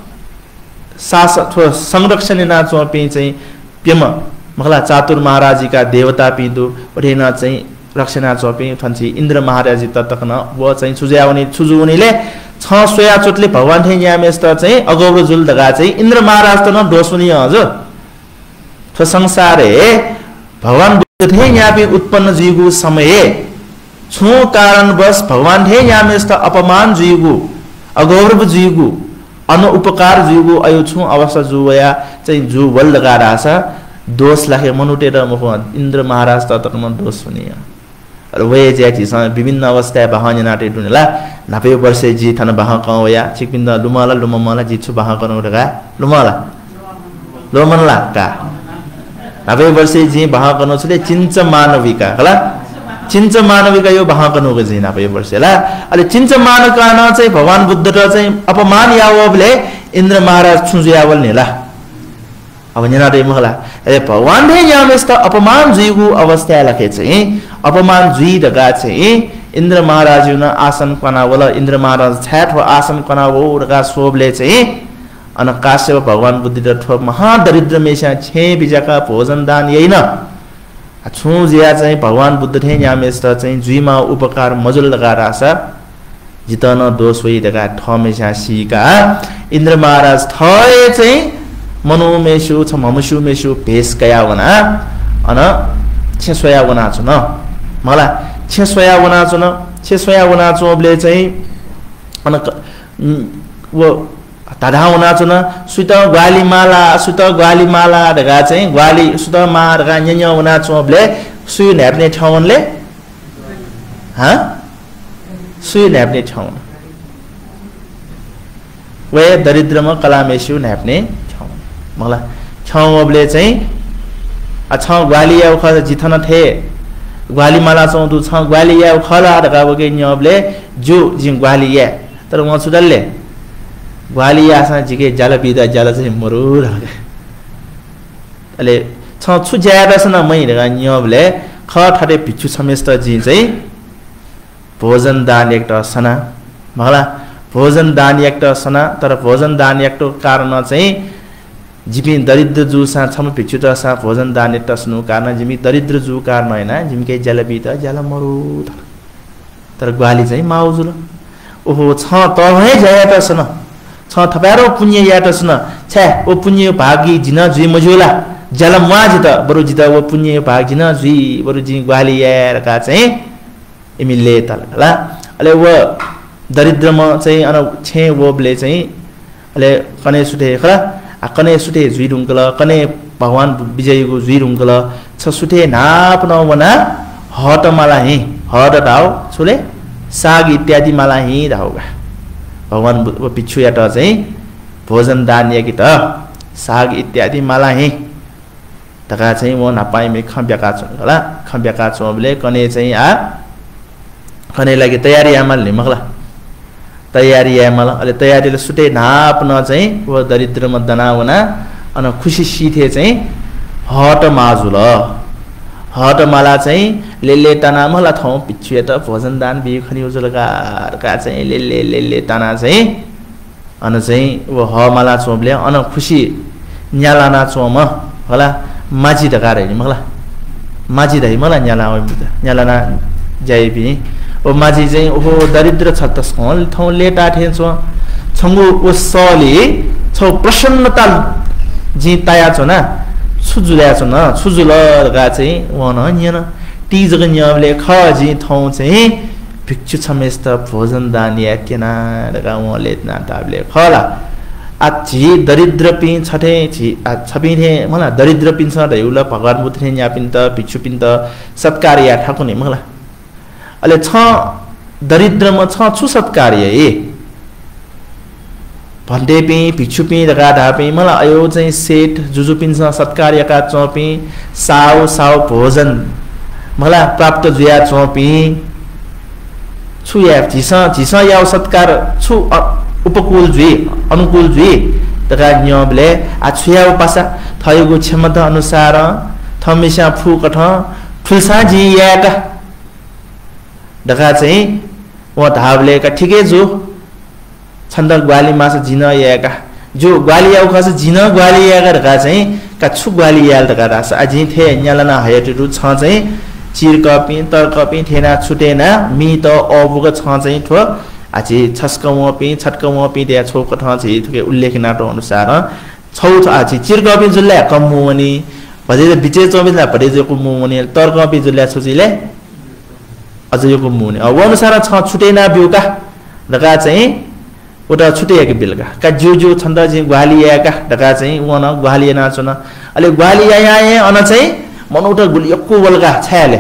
सास थ संरक्षण ना चोपि चाहिँ पेम मखला चातुर महाराजीका देवता पिदु ओठेना चाहिँ रक्षणा चोपि थन्छि इन्द्र महाराजी ततकन वो चाहिँ सुजावनी छुजुनीले छ सोया चोटले भगवान थे न्यामेस त चाहिँ अगौरव जुल दगा चाहिँ इन्द्र महाराज त न दोषुनी हजुर थ संसारे भगवान बुद्ध थे न्यापि उत्पन्न जीगु समय छु कारणवश भगवान थे न्यामेस त अपमान जीगु अगौरव जीगु अनुपकार जीगु अयो छु अवस्था जुवया चाहिँ जु बल लगा रासा दोष लाखे मनुटेर मखो इन्द्र महाराज त तकम दोष हुने र वे ज्याति स विभिन्न अवस्था बहाने नाटे दुनेला नापे वर्षे जी थन बहा कवया चिकिन्द लुमाला लुममला जिछु बहा कनु रगा लुमाला लोमनला का नापे वर्षे जी बहा कनु छले चिन्च मानविका हला चिन्च मानविका यो बहा कनु गजि नापे वर्षेला अले चिन्च मानका न चाहिँ भगवान बुद्ध र चाहिँ अपमान यावले इन्द्र महाराज छुज्यावल नेला अब नेनाटे महला ए भगवान थे यामेस त अपमान जुइगु अवस्था लखे चाहिँ अपमान जुइ दगा चाहिँ इन्द्र महाराज न आसन कनावल इन्द्र महाराज छाट हो आसन कनावो रगा सोबले चाहिँ अन काश्यप भगवान बुद्ध र ठो महादरिद्र मेसा छे बिजाका भोजन दान यही न छु जिया चाहिँ भगवान बुद्ध थे यामेस त चाहिँ जुइमा उपकार मजुल लगा रासा जितन दोष होई दगा ठमेसा सीका इन्द्र महाराज थए चाहिँ मनोमेशु छ ममशुमेशु भेष कया वना अन छेसोया वना छु न मला छेसोया वना छु न छेसोया वना चोबले चाहिँ अन वो ताधा वना छु न सुत ग्वाली माला सुत ग्वाली माला दगा चाहिँ ग्वाली सुत मा दगा न्य न्य वना चोबले सुइ न्याप्ने ठाउँले ह सुइ न्याप्ने ठाउँ वे दरिद्रमा कलामेशु न्याप्ने मला छौबले चाहिँ अ छ ग्वाली याउ ख जिथन थे ग्वाली माला चौ दु छ ग्वाली याउ खला दगा बगे न्यबले जु जिन ग्वाली या तर म सुदलले ग्वाली या सा जिके जाल बिदा जाल चाहिँ मरु रगे अले छ छु ज्यादा सन मै दगा न्यबले ख ठटे पिछु समेस्त जि चाहिँ भोजन दान एकटा सना मला भोजन दान एकटा सना तर भोजन दान एकटा कारण चाहिँ जिमी दरिद्र जु सा छम पिछु त सा भोजन दान एकटा सुनु कारण जिमी दरिद्र जु कारण हैन जिमके जलबी त जल मरु तर ग्वाली चाहिँ माउजुल ओहो छ त भए जया त सन छ थपारो पुण्य या त सन छे ओ पुण्य भागी जिन जुइ मजुला जल माज त बरु जित ओ पुण्य भाग जिन जुइ बरु जि ग्वाली या का चाहिँ इमिले तला अले वो दरिद्रमा चाहिँ अन छे वोबले चाहिँ अले कने सुटे खला कने सुटे जुइरुङ्कल कने भगवान विजयको जुइरुङ्कल छ सुटे नाप नवना हट माला हि हट दाउ छुले साग इत्यादि माला हि दाउगा भगवान पिछु याट चाहिँ भोजन दान याकि त साग इत्यादि माला हि तका चाहिँ म नपाइ मे खम्ब्याका छु होला खम्ब्याका छुले कने चाहिँ आ कने लागि तयारी आमल नि मगला तयारी यामल अले तयारीले सुटे नाप न चाहिँ वो दरिद्र मदना वना अन खुशी सीथे चाहिँ हट माजुल हट माला चाहिँ लेले तना मला थौ पिछु त भोजन दान बि खनि उजलका का चाहिँ लेले लेले तना चाहिँ अन चाहिँ वो ह माला चोबले अन खुशी न्यालाना चोम होला माजी ढका रे मला माजी दइ मला न्याला न्यालाना जाइबि ओ माजी चाहिँ ओहो दरिद्र छ त सोल थौ लेटा ठेछो छंगु उसले छौ प्रसन्नता जी ताया छ ना छुजुल्या छ न छुजुल गा चाहिँ वन न्यन टी जग न्यले ख जी थौ चाहिँ भिक्षु छमेस्त भोजन दान या केना गा वले ना ताबले खला झी दरिद्र पिन छठे झी छपि थे मला दरिद्र पिन छ दैउला भगवान बुद्ध थे न्या पिन त भिक्षु पिन त सत्कार्य ठाकुने मला अले छ दरिद्र म छ छु सत्कार्य ए भन्दै पि भिक्षु पि दगा धापि मला अयो चाहिँ सेठ जुजु पिन छ सत्कार्यका चोपि साउ साउ भोजन मला प्राप्त जुया चोपि छु या झिसा झिसा या सत्कार छु उपकूल जुई अनुकूल जुई तका न्यबले आ छुया पासा थयगु क्षमता अनुसार थमिसा फु कठ फुलसा जी याका दका चाहिँ व धावले का ठिकै जो छन्द ग्वाली मास जिन याका जो ग्वाली याउ खस जिन ग्वाली याका दका चाहिँ का छु ग्वाली याल दका रास अझै थे न्यालना हयटु छ चाहिँ चिर कपि तर कपि थेना छुटेना मी त अबुग छ चाहिँ थो आछि छस्कमपि छटकमपि दे छोक ठ छि थके उल्लेख नाटो अनुसार छौ आछि चिर कपि जुल्ला कमुवनी भजे बिचे चौबिसला भजे जो कुमुवनी तर कपि जुल्ला छुजिले अझ यो कुमुवनी अब अनुसार छ छुटेना बिउका दका चाहिँ उता छुटेको बिलका का जो जो छन्द चाहिँ ग्वालियाका दका चाहिँ वन ग्वालिया नाचन अले ग्वालिया याए अन चाहिँ मनौटा गुलियक्कु वलगा छयाले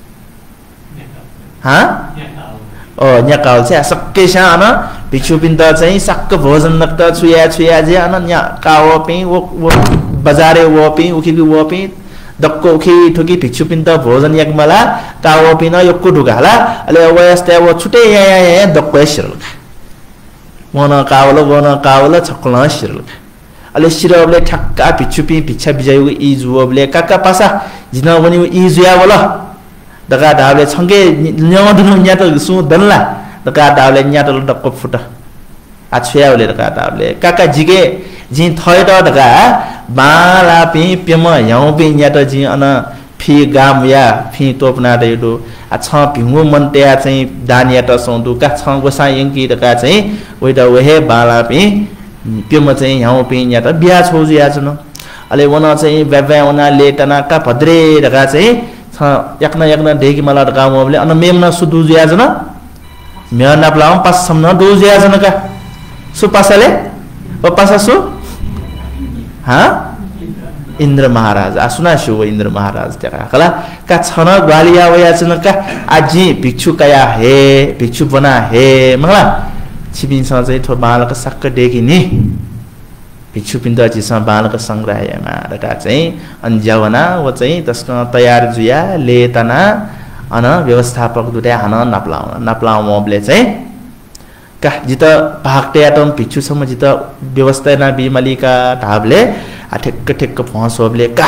हा ओ न्याकाल छ सक्के साना भिक्षु पिन्द चाहिँ सक्क भोजन नक्त छुया छुया जे अन न्या काओ पि वो बजारे वो पि उखि वो पि दक्को उखि ठुकी भिक्षु पिन्द भोजन यकमला काओ पि न यक्कु ढुगाला अले वयस्ते वो छुटे या या दक्को शिरल मन कावलो वन कावलो छक्कल शिरल अले शिरबले ठक्का भिक्षु पि भिक्षा बिजायु इ जुवबले काका पासा जिन बनि इ जुया बोल दका दावले छंगे न्यदनु न्यात सु दनला दका दावले न्यात डक्को फुट आ छयावले दका दावले काका जिगे जि थय त दका बाला पि पेम याउ पि न्यात जि अन फि गाम या फि तोपना देदो आ छ भिंगु मनते चाहिँ दानिया त सौदु का छ गोसा यंकी दका चाहिँ ओइदा वहे बाला पि पेम चाहिँ याउ पि न्यात बिया छोजु या छन अले वन चाहिँ व्याव्या उना लेटना का भद्रे दका चाहिँ छ एकना एकना ढेकी मला दका मोबले अन मेमना सुदु जुया जन म्या नाप्लाम पास सम्न दु जुया जन का सु पासले ओ पासा सु हा इंद्र महाराज आसुना शिव इंद्र महाराज त्यका कला का छन ग्वालिया वया छन का आजी भिक्षु कया हे भिक्षु बना हे मला छिबिन स चाहिँ थो बालक सक्क डेकी नि भिक्षु पिन्द जिस बालक संग्रहमा दका चाहिँ अन्जावना व चाहिँ तस्क तयार जुया लेतना अन व्यवस्थापक दुटे हन नप्लाउ नप्लाउ मोबले चाहिँ का जित भागते आतम भिक्षु सम जित व्यवस्था ना बिमलिका ढाबले आ ठेक्क ठेक्क फसोबले का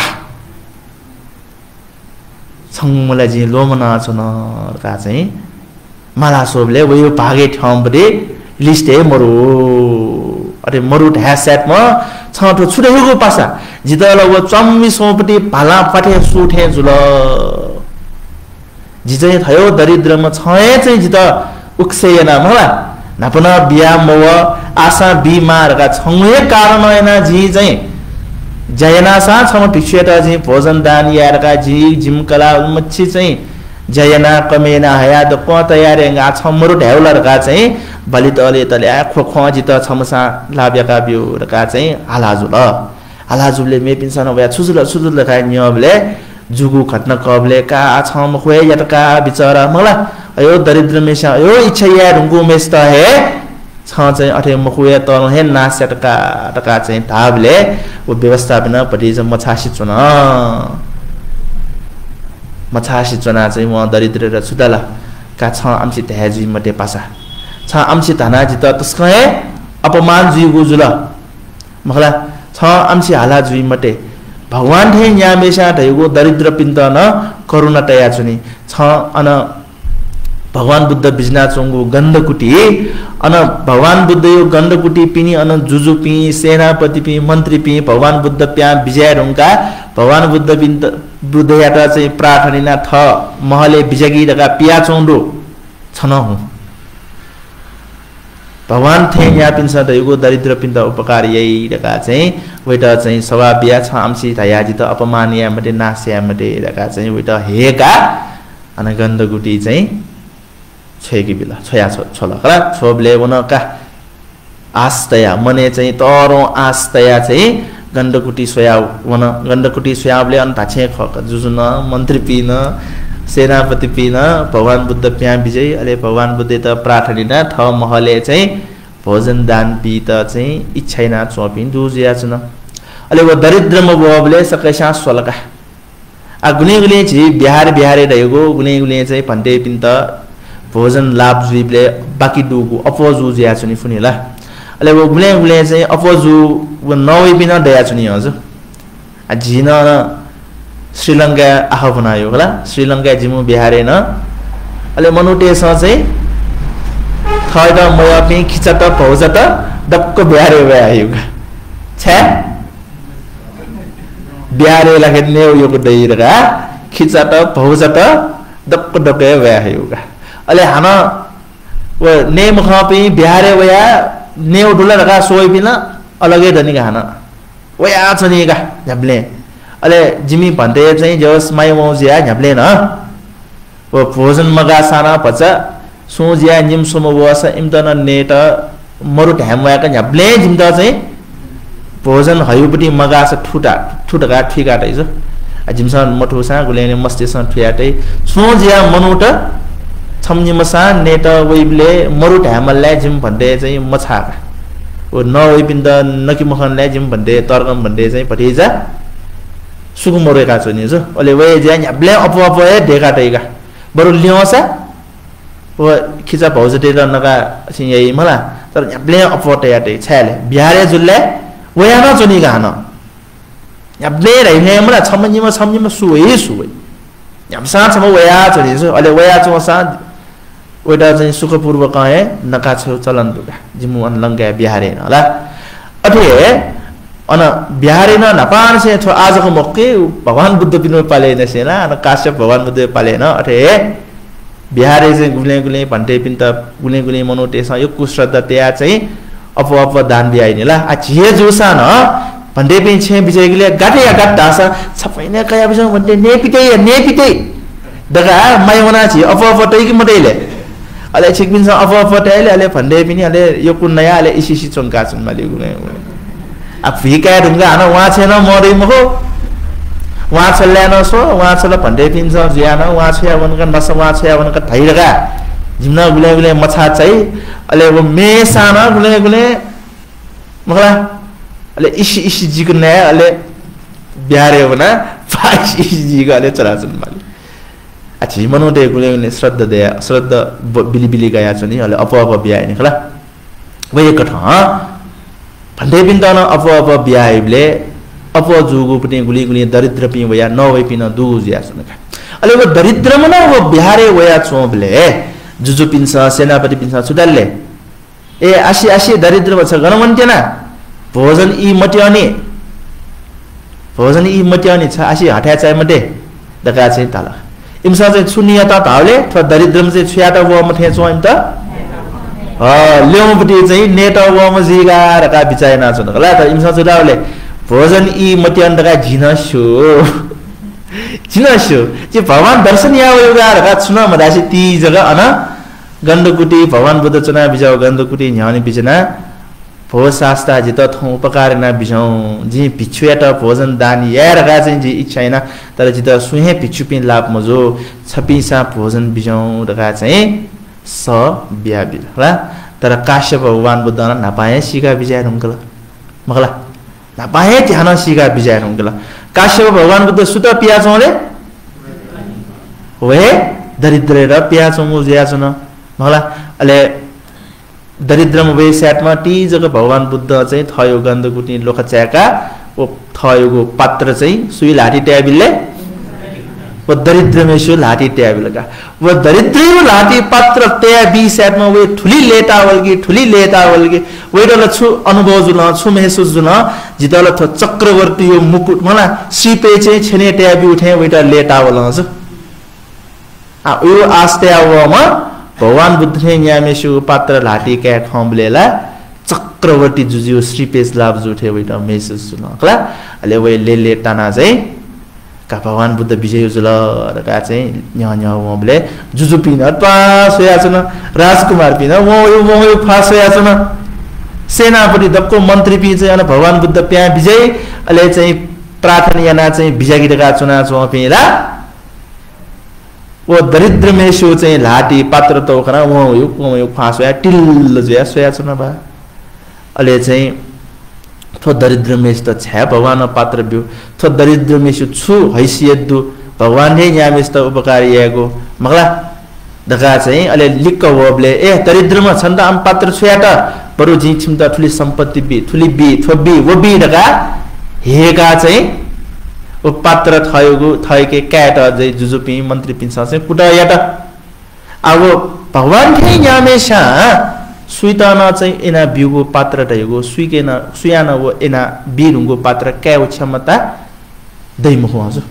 छंगमला जि लोमना छन का चाहिँ माला सोबले वयो भागे ठाउँबे लिस्टे मरु अरे मरु ढ्यासेट म छठो छुडेको पासा जितल व चम्मी सोपटी भाला पाठे सुठे जुल जिजै थयो दरिद्र म छए चाहिँ जित उक्सेयना मला नपना बिया मव आशा बिमार का छंगे कारण हैन जी चाहिँ जयना सा छम भिक्षुता जी भोजन दान यार का जी जिम कला मच्छी चाहिँ जयना कमेना हया द प तयारे गा छमरु ढ्याउलर का चाहिँ बलित अले तले खो खो जित छमसा लाब्याका बिउ रका चाहिँ हालाजुल हालाजुले मेपिनसन वया छुजुल छुजुल का न्यबले जुगु खट्न कबले का छम खोय यतका बिचरा मला अयो दरिद्र मेसा अयो इच्छा या रुंगु मेस्त हे छ चाहिँ अथे मखुया तल हे नासटका टका चाहिँ धाबले वो व्यवस्थापन पटि चाहिँ मछासी चुन मछासी चुना चाहिँ म दरिद्र र छुदला का छ आमसि तहजी मते पासा छ आमसि धना जित तस्कहे अपमान जुइ गुजुल मखला छ आमसि हाला जुइ मते भगवान थे न्यामेसा धैगो दरिद्र पिन्त न करुणा तया चुनी छ अन भगवान बुद्ध बिजना चोंगु गन्धकुटी अन भगवान बुद्ध यो गन्धकुटी पिनी अन जुजु पि सेनापति पि मन्त्री पि भगवान बुद्ध प्या विजय रुंका भगवान बुद्ध बिन्द बुद्ध यात्रा चाहिँ प्रार्थना थ महले बिजगी दका पिया चोंडो छन हु भगवान थे या पिन्स दयुगो दरिद्र पिन्द उपकार यही दका चाहिँ वेटा चाहिँ सवा बिया छ आमसि धयाजित अपमानिया मते नास्या मते दका चाहिँ वेटा हेका अन गन्धकुटी चाहिँ छेकी बिला छया छ छला कला छोबले वनका आस्तया मने चाहिँ तरो आस्तया चाहिँ गण्डकुटी सोया वन गण्डकुटी सोयाबले अन्ताछे खक जुजुन मन्त्री पिन सेनापति पिन भगवान बुद्ध प्या विजय अले भगवान बुद्ध त प्रार्थना थ महले चाहिँ भोजन दान पी त चाहिँ इच्छैना चोपिन दुजिया छन अले वो दरिद्र मबले सकैसा सोलका आ गुने गुने छि बिहार बिहारे रहेको गुने गुने चाहिँ भन्दै पिन त भोजन लाभ जुइबले बाकी दुगु अपोजु जिया छनि फुनिला अले वो गुने गुने चाहिँ अपोजु वो नवै बिना दया छनि हजुर आ जिन श्रीलंका आह बनायो होला श्रीलंका जिमु बिहारे न अले मनुटे स चाहिँ थैद मया पि खिचत भौजत दक्क बिहारे भयायो छ बिहारे लागेने यो दैरगा खिचत भौजत दक्क दक्क भयायो अले हाना व ने मुखा पि बिहारे वया ने डुला लगा सोय बिना अलगै धनी हाना वया छनि का झब्ले अले जिमी भन्दै चाहिँ जस माइ मौजिया झब्ले न वो भोजन मगा साना पचा सोजिया निम सोम वस इमतन नेट मरु ढ्यामवाका झब्ले जिमदा चाहिँ भोजन हयुपटी मगा स ठुटा ठुटका ठिका तैज जिमसा मठुसा गुलेने मस्तेसा ठियाटै सोजिया मनुट छमजिमसा नेट वेबले मरु ढ्यामलले जिम भन्दै चाहिँ मछाका ओ न वेबिन्द नकि मखनले जिम भन्दै तर्कम भन्दै चाहिँ पठिजा सुकुमरेका छनि जो अले वे ज्या झब्ले अप अप ढेका तैका बरु ल्योसा वो खिचा भौजटे र नका सिंयै मला तर झब्ले अप टयाटै छले बिहारे जुल्ले वया न चनि गान झब्ले रहिने मला छमजिम छमजिम सुवे सुवे झमसा छम वया चनि जो अले वया चोसा ओटा चाहिँ सुखपूर्वक है नका छ चलन दुगा जिमु अन लंगा बिहारे न होला अथे अन बिहारे न नपान से थो आजको मक्के भगवान बुद्ध पिनो पाले न सेना अन काश्यप भगवान बुद्ध पाले न अथे बिहारे चाहिँ गुले गुले भन्दै पिन त गुले गुले मनोटेसा यो कुश्रद्धा त्या चाहिँ अप अप दान दियाइने ला आ छिए जोसा न भन्दै पिन छे बिजयले गाटे गाट दासा छपैने कया बिजो भन्दै ने पितै ने पितै दगा माइवना छि अप अप तै कि मदैले अले छिकबिन अप अप तैले अले भन्दै पिन अले यो कुन नया अले इसिसि चंका छन् माली गुले आ फिका ढुंगा न वा छैन मरै मको वा छल्यान सो वा छल भन्दै पिन छ ज्यान वा छया वनका नस वा छया वनका धैरगा जिम्ना गुले गुले मछा चाहिँ अले वो मेसाना गुले गुले मखला अले इसी इसी जिको नया अले बिहारे वना फाइस इसी जिको अले चराचन माली अच्छी मनो दे गुले गुले श्रद्धा दे श्रद्धा बिली बिली गया छनि अले अप अप बिहाए नि खला वे कथा भन्दै पिन त न अप अप बिहाइबले अप जुगु पनि गुली गुली दरिद्र पि वया नवै पिन दुगु ज्या छन अले वो दरिद्र मन वो बिहारे वया चोबले जुजु पिन्छ सेनापति पिन्छ सुदल्ले ए आशी आशी दरिद्र भछ गणमन्टेना भोजन ई मट्याउने भोजन ई मट्याउने छ आशी हट्या चाय मटे दका चाहिँ ताल इमसा चाहिँ सुनियता तावले थ दरिद्रम चाहिँ छ्याटा व मथे चोइम त ह ल्याउपटी चाहिँ नेट व म जिगा रका बिचाय ना छन होला त इमसा जुदावले भोजन ई मट्यान दका झिनसु झिनसु जे भगवान दर्शन या योगा रका छुना मदासी ती जगह अन गण्डकुटी भगवान बुद्ध चुना बिजाउ गण्डकुटी न्याउने बिजना भो शास्ता जित थौ उपकार ना बिजाउ जी पिछुएट भोजन दान या रका चाहिँ जी इच्छा हैन तर जित सुहे पिछु पिन लाभ मजो छपिसा भोजन बिजाउ रका चाहिँ स बिया बिल होला तर काश्यप भगवान बुद्ध न नपाए सिका विजय रुंगला मखला नपाए ध्यान सिका विजय रुंगला काश्यप भगवान बुद्ध सुत पिया चोले वे दरिद्र र पिया चोमु ज्या छन मखला अले दरिद्रम वे सेटमा टी जग भगवान बुद्ध चाहिँ थयो गण्डकुटी लोखच्याका ओ थयोको पात्र चाहिँ सुई लाठी ट्याबिलले वो दरिद्र में शु लाठी ट्याबिल का वो दरिद्र लाठी पात्र ट्याबी सेटमा वे ठुली लेटावल की ठुली लेटावल की वे डल छु अनुभव जुन छु महसुस जुन जितल थ चक्रवर्ती यो मुकुट मला सिपे चाहिँ छने ट्याबी उठे वेटा लेटावल छ आ यो आस्ते आवमा भगवान बुद्ध ने न्यामेशु पात्र लाठी के खम्बलेला चक्रवर्ती जुजियो श्रीपेश लाभ जुठे वेटा महसुस जुन हला अले वे ले लेटाना चाहिँ का भगवान बुद्ध विजय जुल रका चाहिँ न्या न्या वबले जुजु पिन पास होया छन राजकुमार पिन वो यो वो यो फास होया छन सेनापति दक्को मन्त्री पि चाहिँ अन भगवान बुद्ध प्या विजय अले चाहिँ प्रार्थना याना चाहिँ बिजागिटका चुना चो पेला वो दरिद्र मेसु चाहिँ लाटी पात्र तोखना वो यो को यो फासो या टिल्ल जया सोया चुना बा अले चाहिँ थो दरिद्र मेस त छ भगवान पात्र बिउ थो दरिद्र मेसु छु हैसियत दु भगवान ने यामेस त उपकारी याको मगला दगा चाहिँ अले लिक्क वबले ए दरिद्रमा छन् त आम पात्र छ्याटा बरु जी छिम त ठुली सम्पत्ति बि ठुली बि थोबी वबी दगा हेगा चाहिँ ओ पात्र थयगु थयके क्याट अझै जुजुपी मन्त्री पिन्छ चाहिँ कुटा याटा अब भगवान थे यामेसा सुइताना चाहिँ एना बिउगु पात्र तयगु सुइकेना सुयाना वो एना बिरुगु पात्र क्याउ क्षमता दैम हो हजुर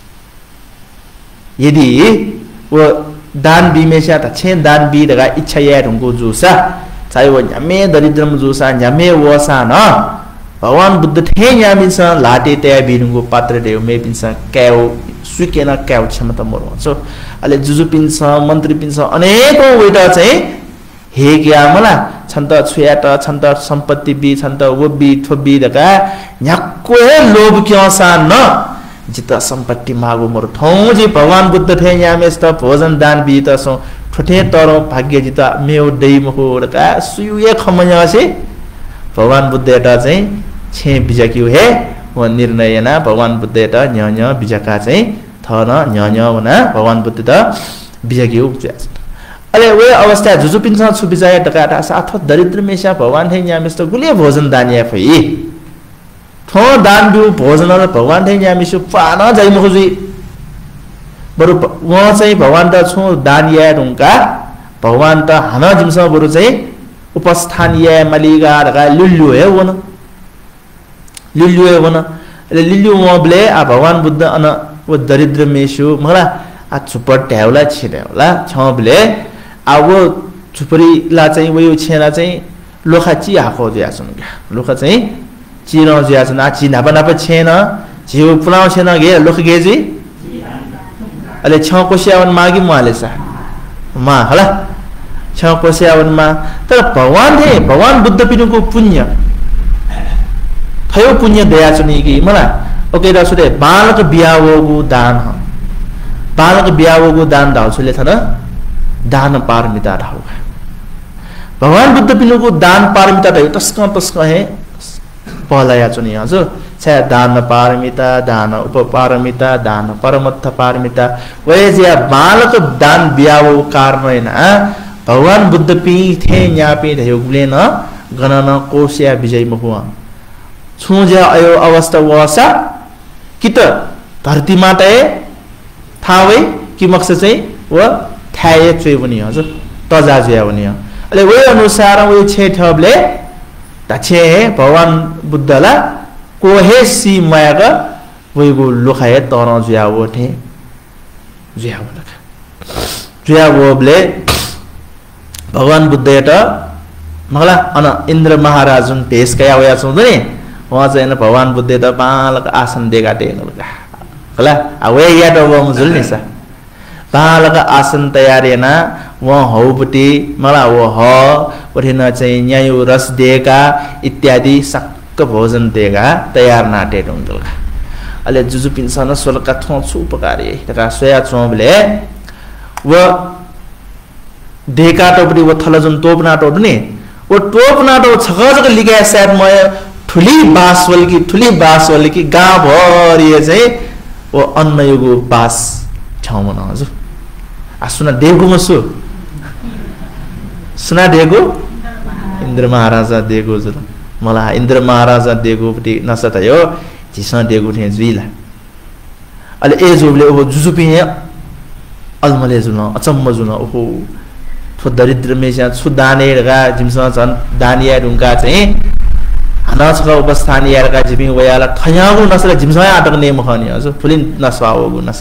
यदि वो दान बिमेसा त छे दान बि दगा इच्छा या रुगु जुसा चाहे वो न्यामे दरिद्रम जुसा न्यामे वसा न भगवान बुद्ध थे न्यामिसा लाटे तया बिरुगु पात्र देउ मे पिन्छ क्याउ सुइकेना क्याउ क्षमता मरो सो अले जुजु पिन्छ मन्त्री पिन्छ अनेकौं वेटा चाहिँ हे क्या मला छन्त छुयाट छन्त सम्पत्ति बि छन्त वबी थोबी दका न्याक्को लोभ क्योसा न जित सम्पत्ति मागो मोर ठौ जी भगवान बुद्ध थे यामेस त भोजन दान बि त सो ठठे तरो भाग्य जित मेउ दै महो रका सुयुए खमयासे भगवान बुद्ध एटा चाहिँ छे बिजाक्यु हे व निर्णय ना भगवान बुद्ध एटा न्य न्य बिजाका चाहिँ थन न्य न्य वना भगवान बुद्ध त बिजाक्यु अले वे अवस्था जुजु पिन्छ छु बिजाय टका साथ दरिद्र मेसा भगवान थे यामेस त गुले भोजन दान या फई थो दान बिउ भोजन भगवान थे यामेसु पाना जाइ मखुजी बरु व चाहिँ भगवान त छु दान या रुंका भगवान त हाना जिमस बरु चाहिँ उपस्थानीय मलिगा रगा लुल्लु है वन लुल्लु है वन लुल्लु मोबले आ भगवान बुद्ध अन वो दरिद्र मेसु मला आ छुपर ट्याउला छिनेला छबले आ वो छुपरी ला चाहिँ वयो छेना चाहिँ लोखा ची हाको दिया सुन लोखा चाहिँ चिनो जिया सुन आ ची नापा नापा छेना जिउ पुलाउ छेना गे लोख गेजी अले छ कोसियावन मागी माले सा मा हला छ कोसियावनमा तर भगवान थे भगवान बुद्ध पिनुको पुण्य थयो पुण्य दया चुनी कि मला ओके रसुले बालक बियावगु दान बालक बियावगु दान दाउसुले थन दान पारमिता धाउ भगवान बुद्ध पिनुको दान पारमिता दयो तस्क तस्क हे पहलाया चुनी हजुर छ दान पारमिता दान उपपारमिता दान परमत्थ पारमिता वयजिया बालक दान बियावगु कारण ना भगवान बुद्ध पी थे न्यापी धयुगले न गणना कोशिया विजय महुआ छुजा अयो अवस्था वसा कित धरती माटे थावे कि मक्स चाहिँ व थाये चोइ बनि हजुर तजा जया बनि अले वे अनुसार वे छे ठबले तछे भगवान बुद्धला कोहे सी मायागा वेगु लोखाए तर जया वथे जया वलका जया वबले भगवान बुद्ध एटा मगला अन इन्द्र महाराजुन भेष कया वया छुँदै वहाँ चाहिँ भगवान बुद्ध त बालक आसन देगा टेनलका होला आ वे या त वो मुजुल नि सा बालक आसन तयारेना वहाँ हौपटी मला वो ह पठिन चाहिँ न्यायु रस देगा इत्यादि सक्क भोजन देगा तयार नाटे डंगलका अले जुजु पिन्सन सोलका थो छु उपकारी तका सोया चोबले वो देखा टोपडी वो थला जुन टोप नाटो नि वो टोप नाटो छगजग लिगा साथ म ठुली बासवल की ठुली बासवल की गाउँ भरि चाहिँ वो अन्न युगो बास ठाउँमा न हजुर आ सुना देगु मसु सुना देगु इन्द्र महाराजा देगु जुल मलाई इन्द्र महाराजा देगु पटी नसत यो जिसा देगु थे जुइला अले ए जुबले ओ जुजुपि अलमले जुन अचम्म जुन ओहो थो दरिद्र मेसा छु दानेरगा जिमसा छन् दानिया ढुंगा चाहिँ हनासका उपस्थानीयरगा जिमि वयाला थयागु नसले जिमसा आटक नेम खनि हजुर फुलिन नसवाओगु नस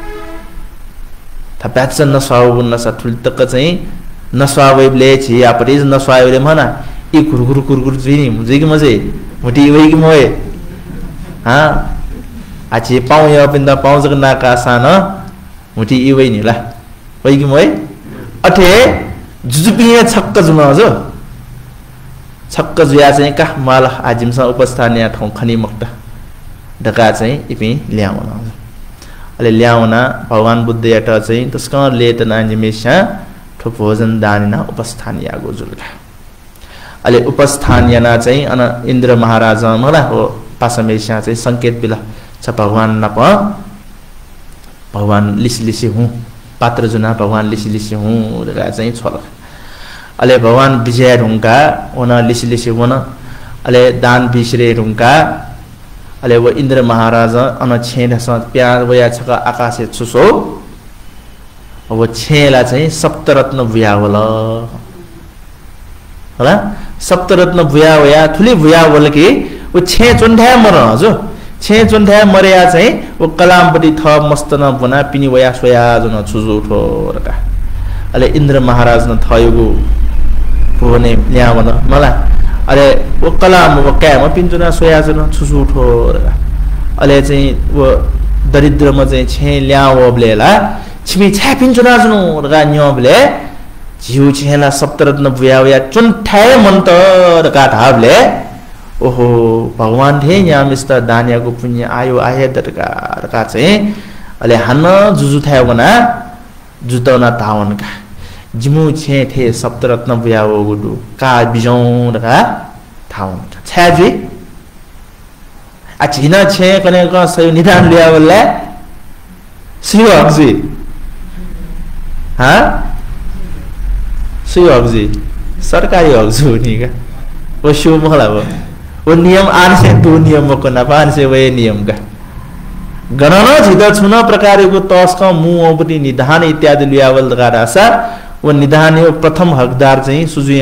थप्याचन नसवाओगु नस ठुल तक चाहिँ नसवावेले छि आपरिज नसवावेले मना इ गुरगुर गुरगुर जिनि मुजे कि मजे मुटी वइ कि मोए हा आछि पाउ या पिन्दा पाउ जग नाका सान मुटी इ वइ नि ला वइ कि मोए अथे जुजुपिए छक्क जुमा हजुर छक्क जुया चाहिँ का माल आजिमसँग उपस्थानीय ठाउँ खनी मुक्त ढका चाहिँ इपि ल्याउन अहिले ल्याउन भगवान बुद्ध याटा चाहिँ तस्क लेतना निमेषा ठो भोजन दानिना उपस्थानीय आगो जुलका अहिले उपस्थानीयना चाहिँ अन इन्द्र महाराजा मला हो पासमेषा चाहिँ संकेत बिल छ भगवान नप भगवान लिसी लिसी हुँ पात्र जुना भगवान लिसी लिसी हुँ ढका चाहिँ छोल अहिले भगवान विजय ढुङ्गा उन लिसी लिसी हुन अहिले दान बिसरे ढुङ्गा अहिले वो इन्द्र महाराजा अन छेडस प्यार वया छक आकाशे छुसो अब छेला चाहिँ सप्तरत्न बुया होला होला सप्तरत्न बुया वया ठुली बुया होला कि वो छे चुन्ढ्या मर हजुर छे चुन्ढ्या मर्या चाहिँ वो कलामपट्टि थ मस्त न बना पिनी वया सोया जुन छुजु ठो रका अहिले इन्द्र महाराज न थयोगु पुने ल्यावन मलाई अरे वो कलाम वो क्याम पिन्जुना सोया जुन छुजु ठो रका अहिले चाहिँ वो दरिद्रमा चाहिँ छे ल्याओ ब्लेला छिमी छ्या पिन्जुना जुन रका न्योब्ले जिउ छेला सप्तरत्न बुया वया चुन्ठाए मन्त रका धाबले ओहो भगवान थे यामिस्त दानियाको पुण्य आयो आए दरका रका चाहिँ अहिले हान्न जुजु थायो बना जुतौना तावनका जिमु छे थे सप्तरत्न बुया वो गुडु का बिजौ रका थावन छ्याजी आ छिना छे कने क सय निदान लिया वल्ला सियो अग्जी हाँ सियो अग्जी सरकारी अग्जु नि का वो शो महला वो वो नियम आन से दो नियम को नपान से वे नियम का गणना जिदा छुना प्रकारको तस्का मुह औपति निधान इत्यादि लियावल गारासा वो निधान हो प्रथम हकदार चाहिँ सुजुय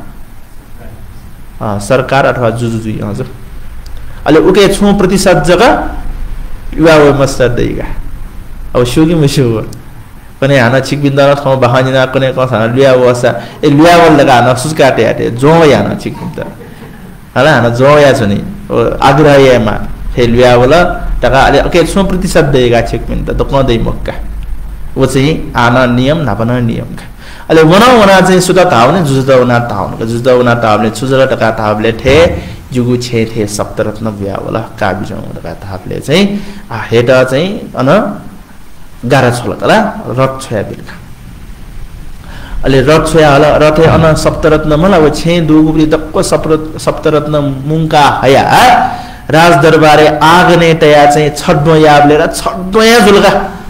अ सरकार अथवा जुजुजुई हजुर अहिले उके छु प्रतिशत जग्गा युवा व मस्तर दैगा अब सुगी मुसु कने हाना छिक बिन्दर ठाउँ बहानिना कने कसा लिया वसा ए लियावल लगा न सुस्काटे आटे जो याना छिक बिन्दर हला हाना जो या छनी आग्रहयमा हे लियावल तका अलि ओके छु प्रतिशत दैगा छिक बिन्दर त कदै मक्का वो चाहिँ आना नियम नपना नियम का अहिले वना वना चाहिँ सुता तावने जुजुदा वना तावने जुजुदा वना तावले छुजरा टका तावले थे जुगु छे थे सप्तरत्न बुया होला काबिजौ टका तावले चाहिँ आ हेटा चाहिँ अन गारा छोला तला रथ छोया बिलका अहिले रथ छोया होला रथे अन सप्तरत्न मला व छे दुगुबरी दक्को सप्तरत्न मुंका हया राज दरबारे आगने तया चाहिँ छड्डो याबले र छड्डो या जुलगा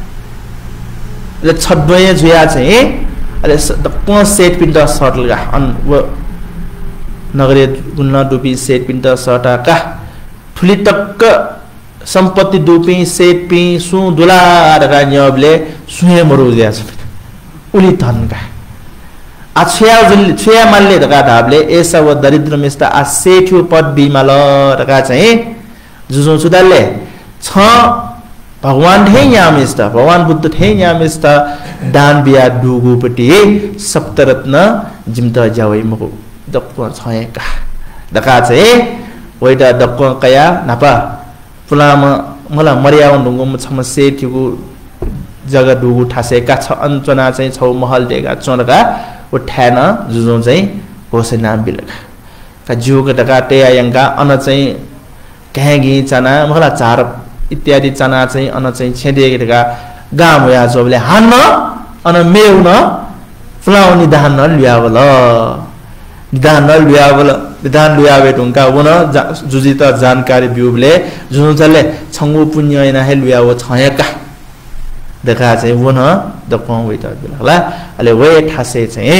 ले छड्डो या जुया चाहिँ अहिले दक्को सेट पिन्ट सर्टलगा अन व नगरे गुन्ना डुपी सेट पिन्ट सर्टा का ठुली टक्क सम्पत्ति डुपी सेट पी सु दुला रका न्यबले सुहे मरु दिया छ उली धनका आ छया जुल छया मानले रका धाबले एसा व दरिद्र मिस्ता आ सेठ्यो पद बिमाल रका चाहिँ जुजु सुदाले छ भगवान थे यामिस्त भगवान बुद्ध थे यामिस्त दान बिया डुगुपट्टि सप्तरत्न जिम्त जावै मको दक्को छयका दका चाहिँ वैटा दक्को कया नापा फुलामा मला मर्यावन ढुङ्गो छम सेठ्यो जग्गा डुगु ठासेका छ अञ्चना चाहिँ छौ महल देगा चोरका उठान जुजु चाहिँ होसे नाम बिलका का जुग दका तेयायंगा अन चाहिँ कहेगी चना मला चार इत्यादि चना चाहिँ अन चाहिँ छेदेका गाम या जोबले हान्न अन मेउन फुलाउनी दान न ल्यावल दान न ल्यावल दान ल्यावे ढुङ्गा वन जुजित जानकारी बिउले जुन चले छंगु पुण्य हैन हे ल्याव छयका देखा चाहिँ वन दपौ वेटा बिलला अले वे ठासे चाहिँ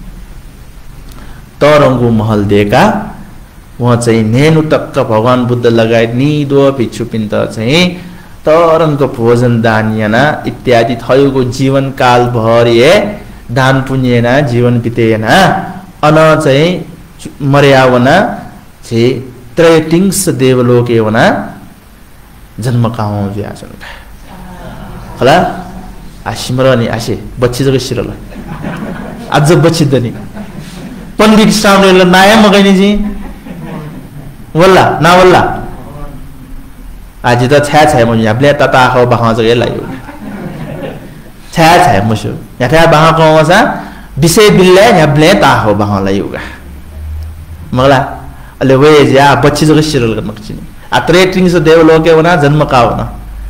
तरंगु महल देका वहाँ चाहिँ नेनु तक्क भगवान बुद्ध लगायत निदो भिक्षु पिन्त चाहिँ तरंग भोजन दानियना इत्यादि थयोको जीवन काल भरिए दान पुण्यना जीवन बितेना अन चाहिँ मर्यावना चाहिँ त्रयतिंस देवलोकेवना जन्म काउ व्यासन होला आशिमरनी आशे बच्ची जग शिरल आज बच्ची दनी पंडित सामने नाया मगैनी जी वल्ला ना वल्ला आज त छ्या छ्या म याब्ले तता हो बहा जगे लायो छ्या छ्या मुसु याथा बहा कोसा विषय बिल्ले याब्ले ता हो बहा लायो मगला अले वे या बच्ची जग शिरल गन मक्चिनी अत्रे ट्रिंग से देव लोके वना जन्म कावना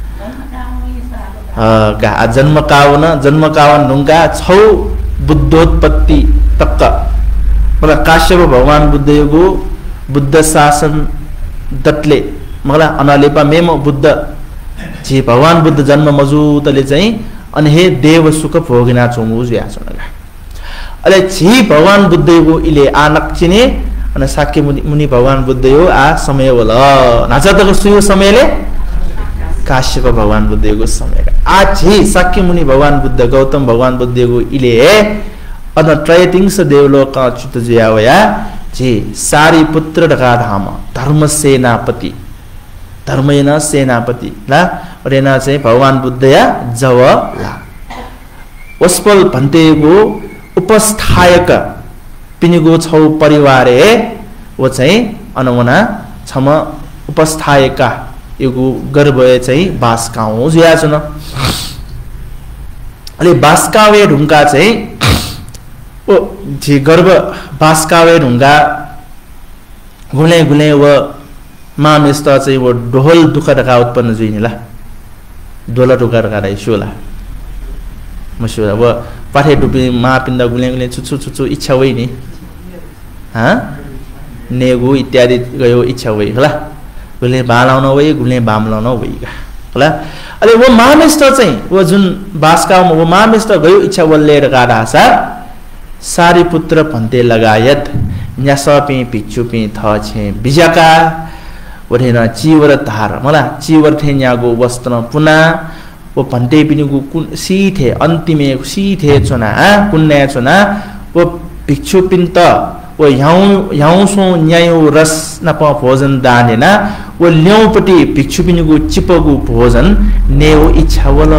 अ का जन्म कावना जन्म कावन ढुंगा छौ बुद्धोत्पत्ति तक्क मला काश्यप भगवान बुद्ध युगो बुद्ध शासन दत्ले मगला अनालेपा मेमो बुद्ध जी भगवान बुद्ध जन्म मजुतले चाहिँ अनि हे देव सुख भोगिना चोमु ज्या छनगा अले जी भगवान बुद्ध युगो इले आनक्चिने अनि साक्य मुनि मुनि भगवान बुद्ध यो आ समय होला नाचतको सुयो समयले काश्यप भगवान बुद्ध युगो समय आ जी साक्य मुनि भगवान बुद्ध गौतम भगवान बुद्ध युगो इले अन त्रयतिंस देवलोक चित ज्यावया जी सारी पुत्र ढका धाम धर्म सेनापति धर्मैन सेनापति ला रेना चाहिँ भगवान बुद्ध या जव ला वस्पल भन्तेको उपस्थायक पिनिगो छौ परिवारे वो चाहिँ अनवना छम उपस्थायका योगु गर्भ चाहिँ बास्काउ ज्या छन अले बास्कावे ढुंगा चाहिँ ओ जी गर्भ बास्कावे ढुंगा गुले गुले व मामेस्त चाहिँ वो ढोल दुख ढका उत्पन्न जुइनी ला ढोल दुख ढका राइसोला मसुला व पाठे डुबी मापिन्द गुले गुले चुचु चुचु इच्छा होइ नि हा नेगु इत्यादि गयो इच्छा होइ होला गुले बालाउन होइ गुले बाम लाउन होइ होला अले वो मामेस्त चाहिँ वो जुन बास्कामा वो मामेस्त गयो इच्छा वल्ले ढका ढासा सारी पुत्र भन्ते लगायत न्यासपि पिचुपि थ छे बिजाका वरेना चिवर धार मला चिवर थे न्यागो वस्त्र पुना वो भन्ते पिनिगु कुन सीथे अन्तिमे सीथे चुना कुन्ने चुना वो भिक्षु पिन्त वो याउ याउसो न्यायो रस नप भोजन दानेना वो ल्याउपटी भिक्षु पिनिगु चिपगु भोजन नेउ इच्छा वल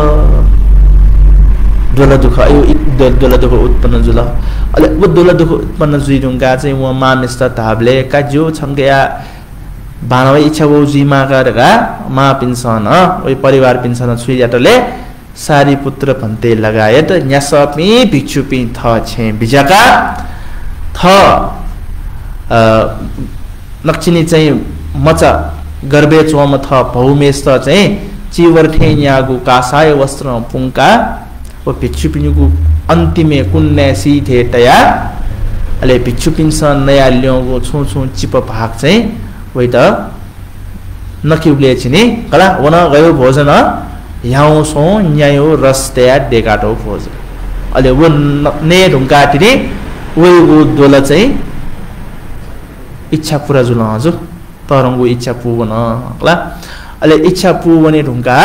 दोला दुख यो दोला दुख उत्पन्न जुल अले वो दोला दुख उत्पन्न जुइरुंगा चाहिँ वो मामेस्त ताबले का जो छंगया बानवे इच्छा वो जिमा गरेगा मा पिन्सन ओइ परिवार पिन्सन छुइयाटले सारी पुत्र भन्ते लगायत न्यासपि भिक्षुपि थ छे बिजाका थ नक्चिनी चाहिँ मचा गर्बे चोम थ भौमेस्त चाहिँ चिवरथे न्यागु कासाय वस्त्र पुंका वो भिक्षुपिनुगु अन्तिमे कुन्ने सीथे तया अले भिक्षुपिन्सन नया ल्योगु छु छु चिप भाग चाहिँ वइ त नकिउले छिने कला वन गयो भोजन याउ सो न्यायो रस तया देगाटो भोजन अले वो ने ढुंगा तिनी वइगु दोला चाहिँ इच्छा पूरा जुल हजु तरंगु इच्छा पुवन कला अले इच्छा पुवने ढुंगा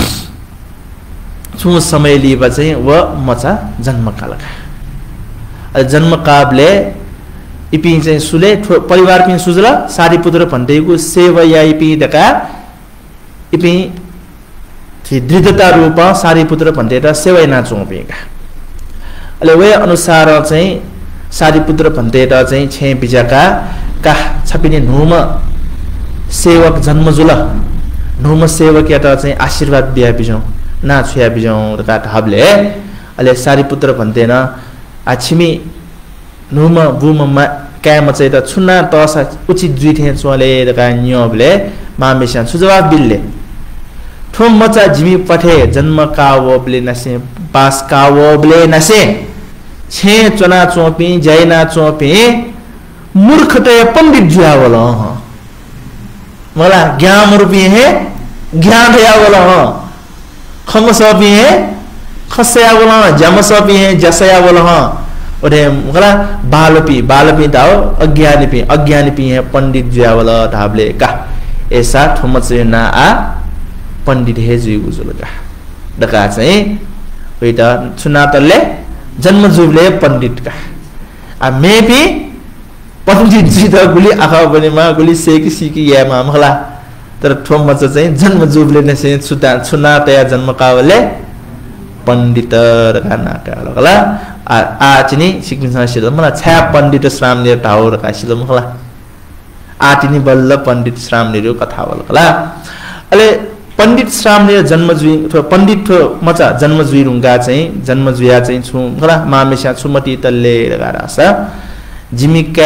छु समय लिबा चाहिँ व मचा जन्म कालका जन्म काबले इपि चाहिँ सुले परिवार पिन सुजला सारी पुत्र भन्दैको सेवया इपि दका इपि थि दृढता रूप सारी पुत्र भन्दैता सेवैना चोपेका अले वे अनुसार चाहिँ सारी पुत्र भन्दैता चाहिँ छे बिजाका का छपिने नुम सेवक जन्म जुल नुम सेवक याता चाहिँ आशीर्वाद दिया बिजौ ना छुया बिजौ दका ढाबले अले सारी पुत्र भन्दैन आछिमी नुम बुम क्या चाहिँ त छुना तसा उचित जुइथे चले दका न्यबले मामेसा सुजवाब बिल्ले ठोम मचा जिमी पठे जन्म कावबले नसे पास कावबले नसे छे चना चोपी जैना चोपी मूर्खते पंडित जुया वाला मला ज्ञान रूपी है ज्ञान है वाला खम सपी है खसया वाला जम सपी है जसया वाला ओरे मला बालपी बालपी दाओ अज्ञानी पी अज्ञानी पी है पंडित जुया वाला ढाबले का ऐसा ठुमच ना आ पंडित है जुई गुजुलगा दका चाहिँ वेटा सुनातले जन्म जुबले पंडित का आ मे भी पंडित जी त गुली आखा बने मा गुली सेकी सिकी या मा मला तर ठुमच चाहिँ जन्म जुबले नसे सुता सुनातया जन्म कावले पंडित रकाना काला आ आ चिनी सिक्किम संस्कृत मलाई छ्या पंडित श्रामले ढाउ रका सिलम होला आ तिनी बल्ल पंडित श्रामले कथा होला अले पंडित श्रामले जन्म जुइ पंडित मचा जन्म जुइ रुंगा चाहिँ जन्म जुया चाहिँ छु होला मामेसा छुमती तल्ले रगारासा जिमिका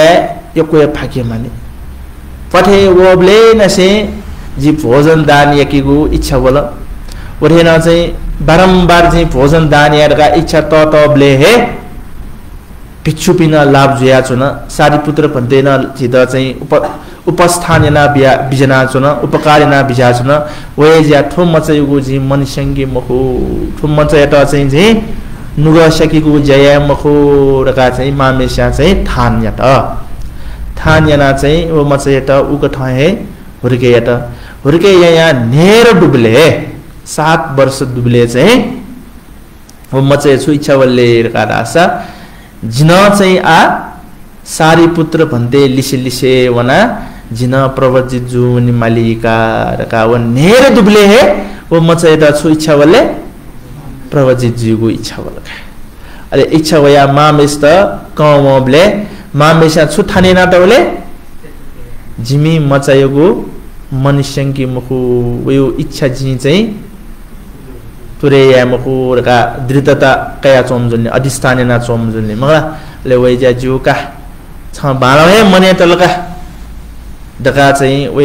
यो कोई फाके माने पठे वबले नसे जी भोजन दान यकीगु इच्छा बोला वरे न चाहिँ बारम्बार चाहिँ भोजन दान यारका इच्छा त तबले हे भिक्षु पिन लाभ जुया छुन सारीपुत्र भन्दैन जित चाहिँ उप उपस्थानना बिया बिजना छुन उपकारिना बिजा छुन वये ज्या ठो मचयुगु जी मनसंगी मखु ठो मचयट चाहिँ जी नुग सकीगु जय मखु रका चाहिँ मामेशा चाहिँ थान यात थान याना चाहिँ वो मचयट उक ठहे हुर्के यात हुर्के या नेर डुबले सात वर्ष डुबले चाहिँ वो मचय छु इच्छा वल्ले रका रासा जिन चाहिँ आ सारीपुत्र भन्ते लिसे लिसे वना जिन प्रवजित जुनि मालिका रका व नेर दुबले हे वो मचयदा छु इच्छा वले प्रवजित जुगु इच्छा वलका अले इच्छा वया मामेस त कमबले मामेसा छु थाने ना तवले जिमी मचयगु मनुष्यंकी मुखु वयो इच्छा जि चाहिँ तुरे या मखु रका दृढता कया चोम जुन्ने अधिष्ठाने ना चोम जुन्ने मगा ले वैजा जुका छ बालवे मने तलका दका चाहिँ वे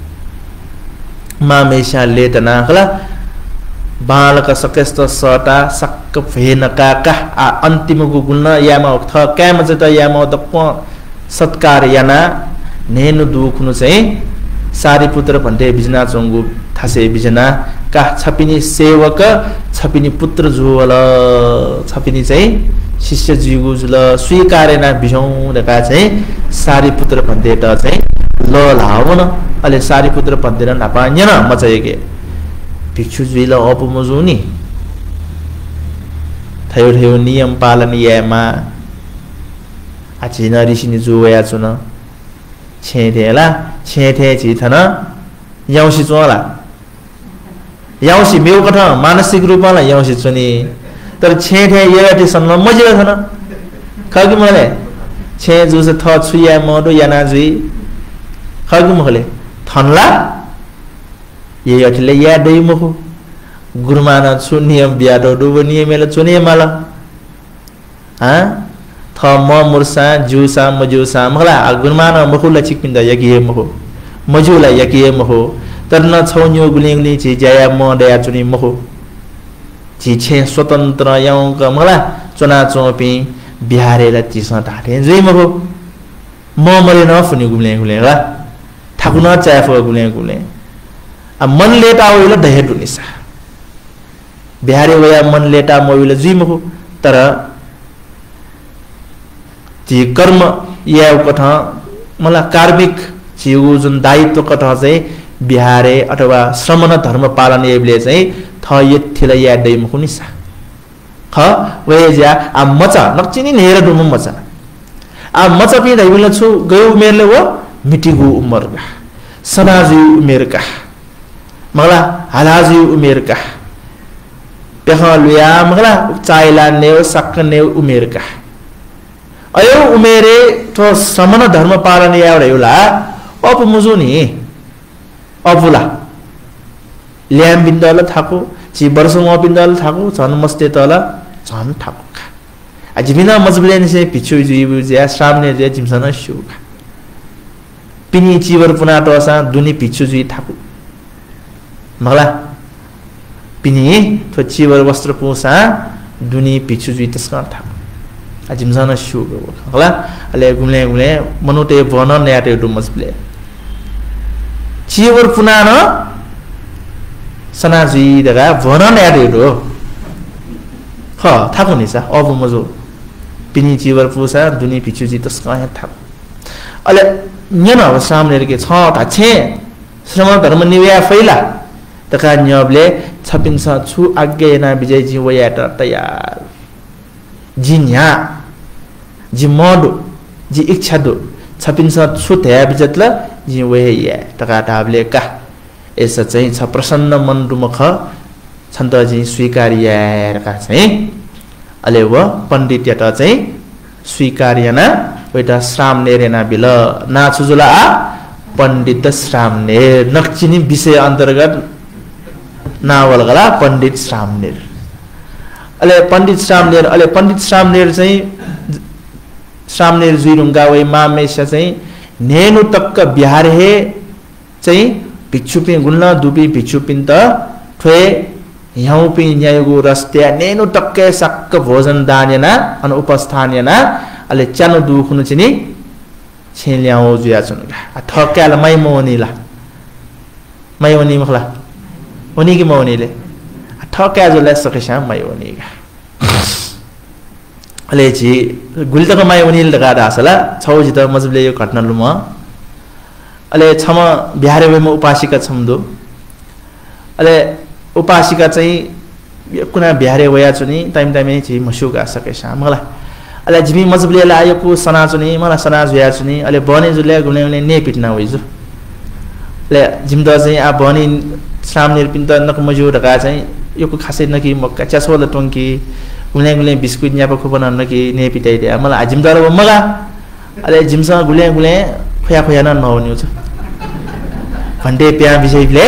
मामेशा लेतना खला बालक सकस्त सटा सक फेनका का अन्तिम गुण यामा थ क्याम चाहिँ त यामा दप सत्कार याना नेनु दुखनु चाहिँ सारीपुत्र भन्ते बिजना चोंगु थासे बिजना का छपिनी सेवक छपिनी पुत्र जुवल छपिनी चाहिँ शिष्य जीगु जुल स्वीकारेना बिजौं रका चाहिँ सारीपुत्र भन्ते त चाहिँ ल लावन अले सारीपुत्र भन्दैन नपान्यन मचयके भिक्षु जुइल अपमुजुनी थयो थयो नियम पालन यामा आचिन ऋषिनि जुवया छुन छेथेला छेथे छिथन याउसी चोला याउसी मेउ कठ मानसिक रूपमा याउसी चुनी तर छेथे येटी सन्न मजिला थन खगि मले छे जुस थ छुया मडो याना जुइ खगि मले थनला ये अठले या दै मखु गुरुमाना छु नियम बियाडो दुबो नियमले चुने माला हा थ म मुर्सा जुसा मजुसा मला गुरुमाना मखुला चिकपिन्दा यकिए मखु मजुला यकिए मखु तर न छौन्यो गुलिङली छि जया म दया चुनी मखु छि छे स्वतन्त्र यौ क मला चुना चोपी बिहारेला चिस ढाटे जै मखु म मले न फुनि गुले गुले ला ठाकुर न चाफो गुले गुले आ मन लेटा ओइल दहे दुनिसा बिहारे वया मन लेटा मोइल जि मखु तर ती कर्म या कथ मला कार्मिक छिउ जुन दायित्व कथ चाहिँ बिहारे अथवा श्रमण धर्म पालन एबले चाहिँ थ यथिला या दै मुखुनिसा ख वेजा आ मचा नक्चिनी नेर दुम मचा आ मचा पि दैबिल छु गयो उमेरले वो मिटिगु उमरका सनाजी उमेरका मला हालाजी उमेरका पेहलुया मला चाइला नेव सक्ने उमेरका अयो उमेरे तो श्रमण धर्म पालन यावडा युला अप मुजुनी अपुला ल्याम बिन्दल थाको छि वर्ष म बिन्दल थाको झन मस्ते तल झन थाको आ जिमिना मजबलेन से पिछु जुइबु ज्या सामने जे जिमसन शुका पिनी चिवर पुना टसा दुनी पिछु जुइ थाको मला पिनी तो चिवर वस्त्र पुसा दुनी पिछु जुइ तस्का थाको जिमसन शु होला अले गुले गुले मनुते भन न्याटे डुमसले चिवर पुनान सनाजी दगा भन न्याटे दो ह थाको निसा अब मजो पिनी चिवर पुसा दुनी पिछु जि तस्का या थाको अले न्यन अब सामने के छ ता छे श्रम धर्म निव्या फैला तका न्यबले छपिन्छ छु आज्ञा विजय जी वया त तयार जिन्या जी मोडो जी इच्छा दो छपिन्छ छु त्या बिजतला जी वया तका डाबले का ऐसा चाहिँ छ प्रसन्न मन दुमख छन्त जी स्वीकार्य का चाहिँ अले व पण्डित यता चाहिँ स्वीकार्यना वेटा श्राम नेरेना बिल ना छुजुला आ पण्डित श्राम ने नक्चिनी विषय अन्तर्गत नावल गला पण्डित श्राम नेर अले पण्डित श्राम नेर अले पण्डित श्राम नेर चाहिँ सामने जुइरुंगा वै मामेश चाहिँ नेनु तक्क बिहार हे चाहिँ भिक्षुपि गुल्न दुबी भिक्षुपिन त ठे यहाँ पि न्यायगु रस्त्या नेनु टक्के सक्क भोजन दानेना अन उपस्थानेना अले चानु दुखुनु चिनी छेल्याउ जुया छुनगा ठक्याल मै मोनीला मै ओनी मखला ओनी कि मोनीले ठक्या जुले सकेसा मै ओनीगा अले जी गुल्तको मै ओनीले दगा दासला छौ जित मजबले यो घटना लुम अले छम बिहारे वेमा उपासिका छमदो अले उपासिका चाहिँ कुना बिहारे वया चुनी टाइम टाइम छि मसुगा सकेसा मलाई अले जिमी मजबले लायको सना चुनी मला सना जुया चुनी अले बने जुले गुले गुले ने पिटना होइजु ले जिमदा चाहिँ आ बने सामने पिन्त नक मजु ढका चाहिँ योको खासै नकी मक्का चासोला टंकी गुले गुले बिस्कुट न्याप खो बना नकी ने पिटाइ दे मलाई जिमदा र मगा अले जिमसा गुले गुले खुया खुया न नहुन्यु छ भन्डे प्या विषयले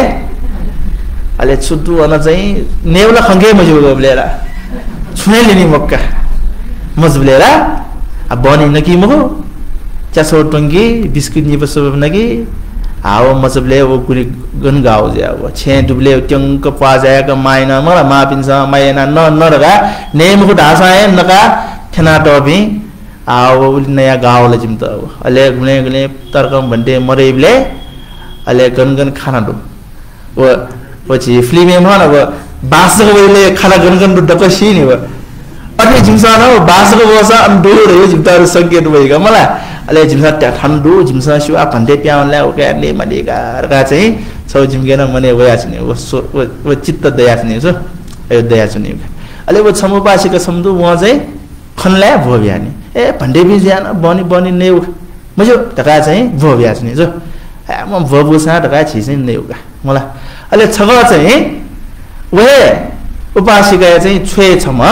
अले छुदु अन चाहिँ नेउला खंगे मजु गबलेरा छुने लिनी मक्का मजबलेरा अब बनी नकी मगो चासो टंगी बिस्कुट नि बसो नकी आओ मजबले वो गुली गन गाओ जा वो छे दुबले ट्यंक पा जाया का माइना मला मा पिनसा मायना न न रगा नेम को ढासा है नका थना टोबी आओ नया गाओ ल जिम त अले गुले गुले तरकम भन्डे मरेबले अले गन गन खाना दो वो पछि फिल्म में न बासको वेले खाना गनगन डक सिनी व अनि जिमसा न बासको बसा अन्दो रे जिमतार संकेत भएका मलाई अले जिमसा त्या ठण्डो जिमसा सुआ भन्दै प्याउनला ओके ले मलेगा रका चाहिँ छौ जिमगेन मने वया छने व चित्त दया छने छ यो दया छने अले वो समपासिका समदु व चाहिँ खनला भो ब्यानी ए भन्दै बि ज्यान बनी बनी ने मजो तका चाहिँ भो ब्या छने छ म भबुसा तका छि चाहिँ ने उगा मलाई अले छग चाहिँ वे उपासिका चाहिँ छ्वे छम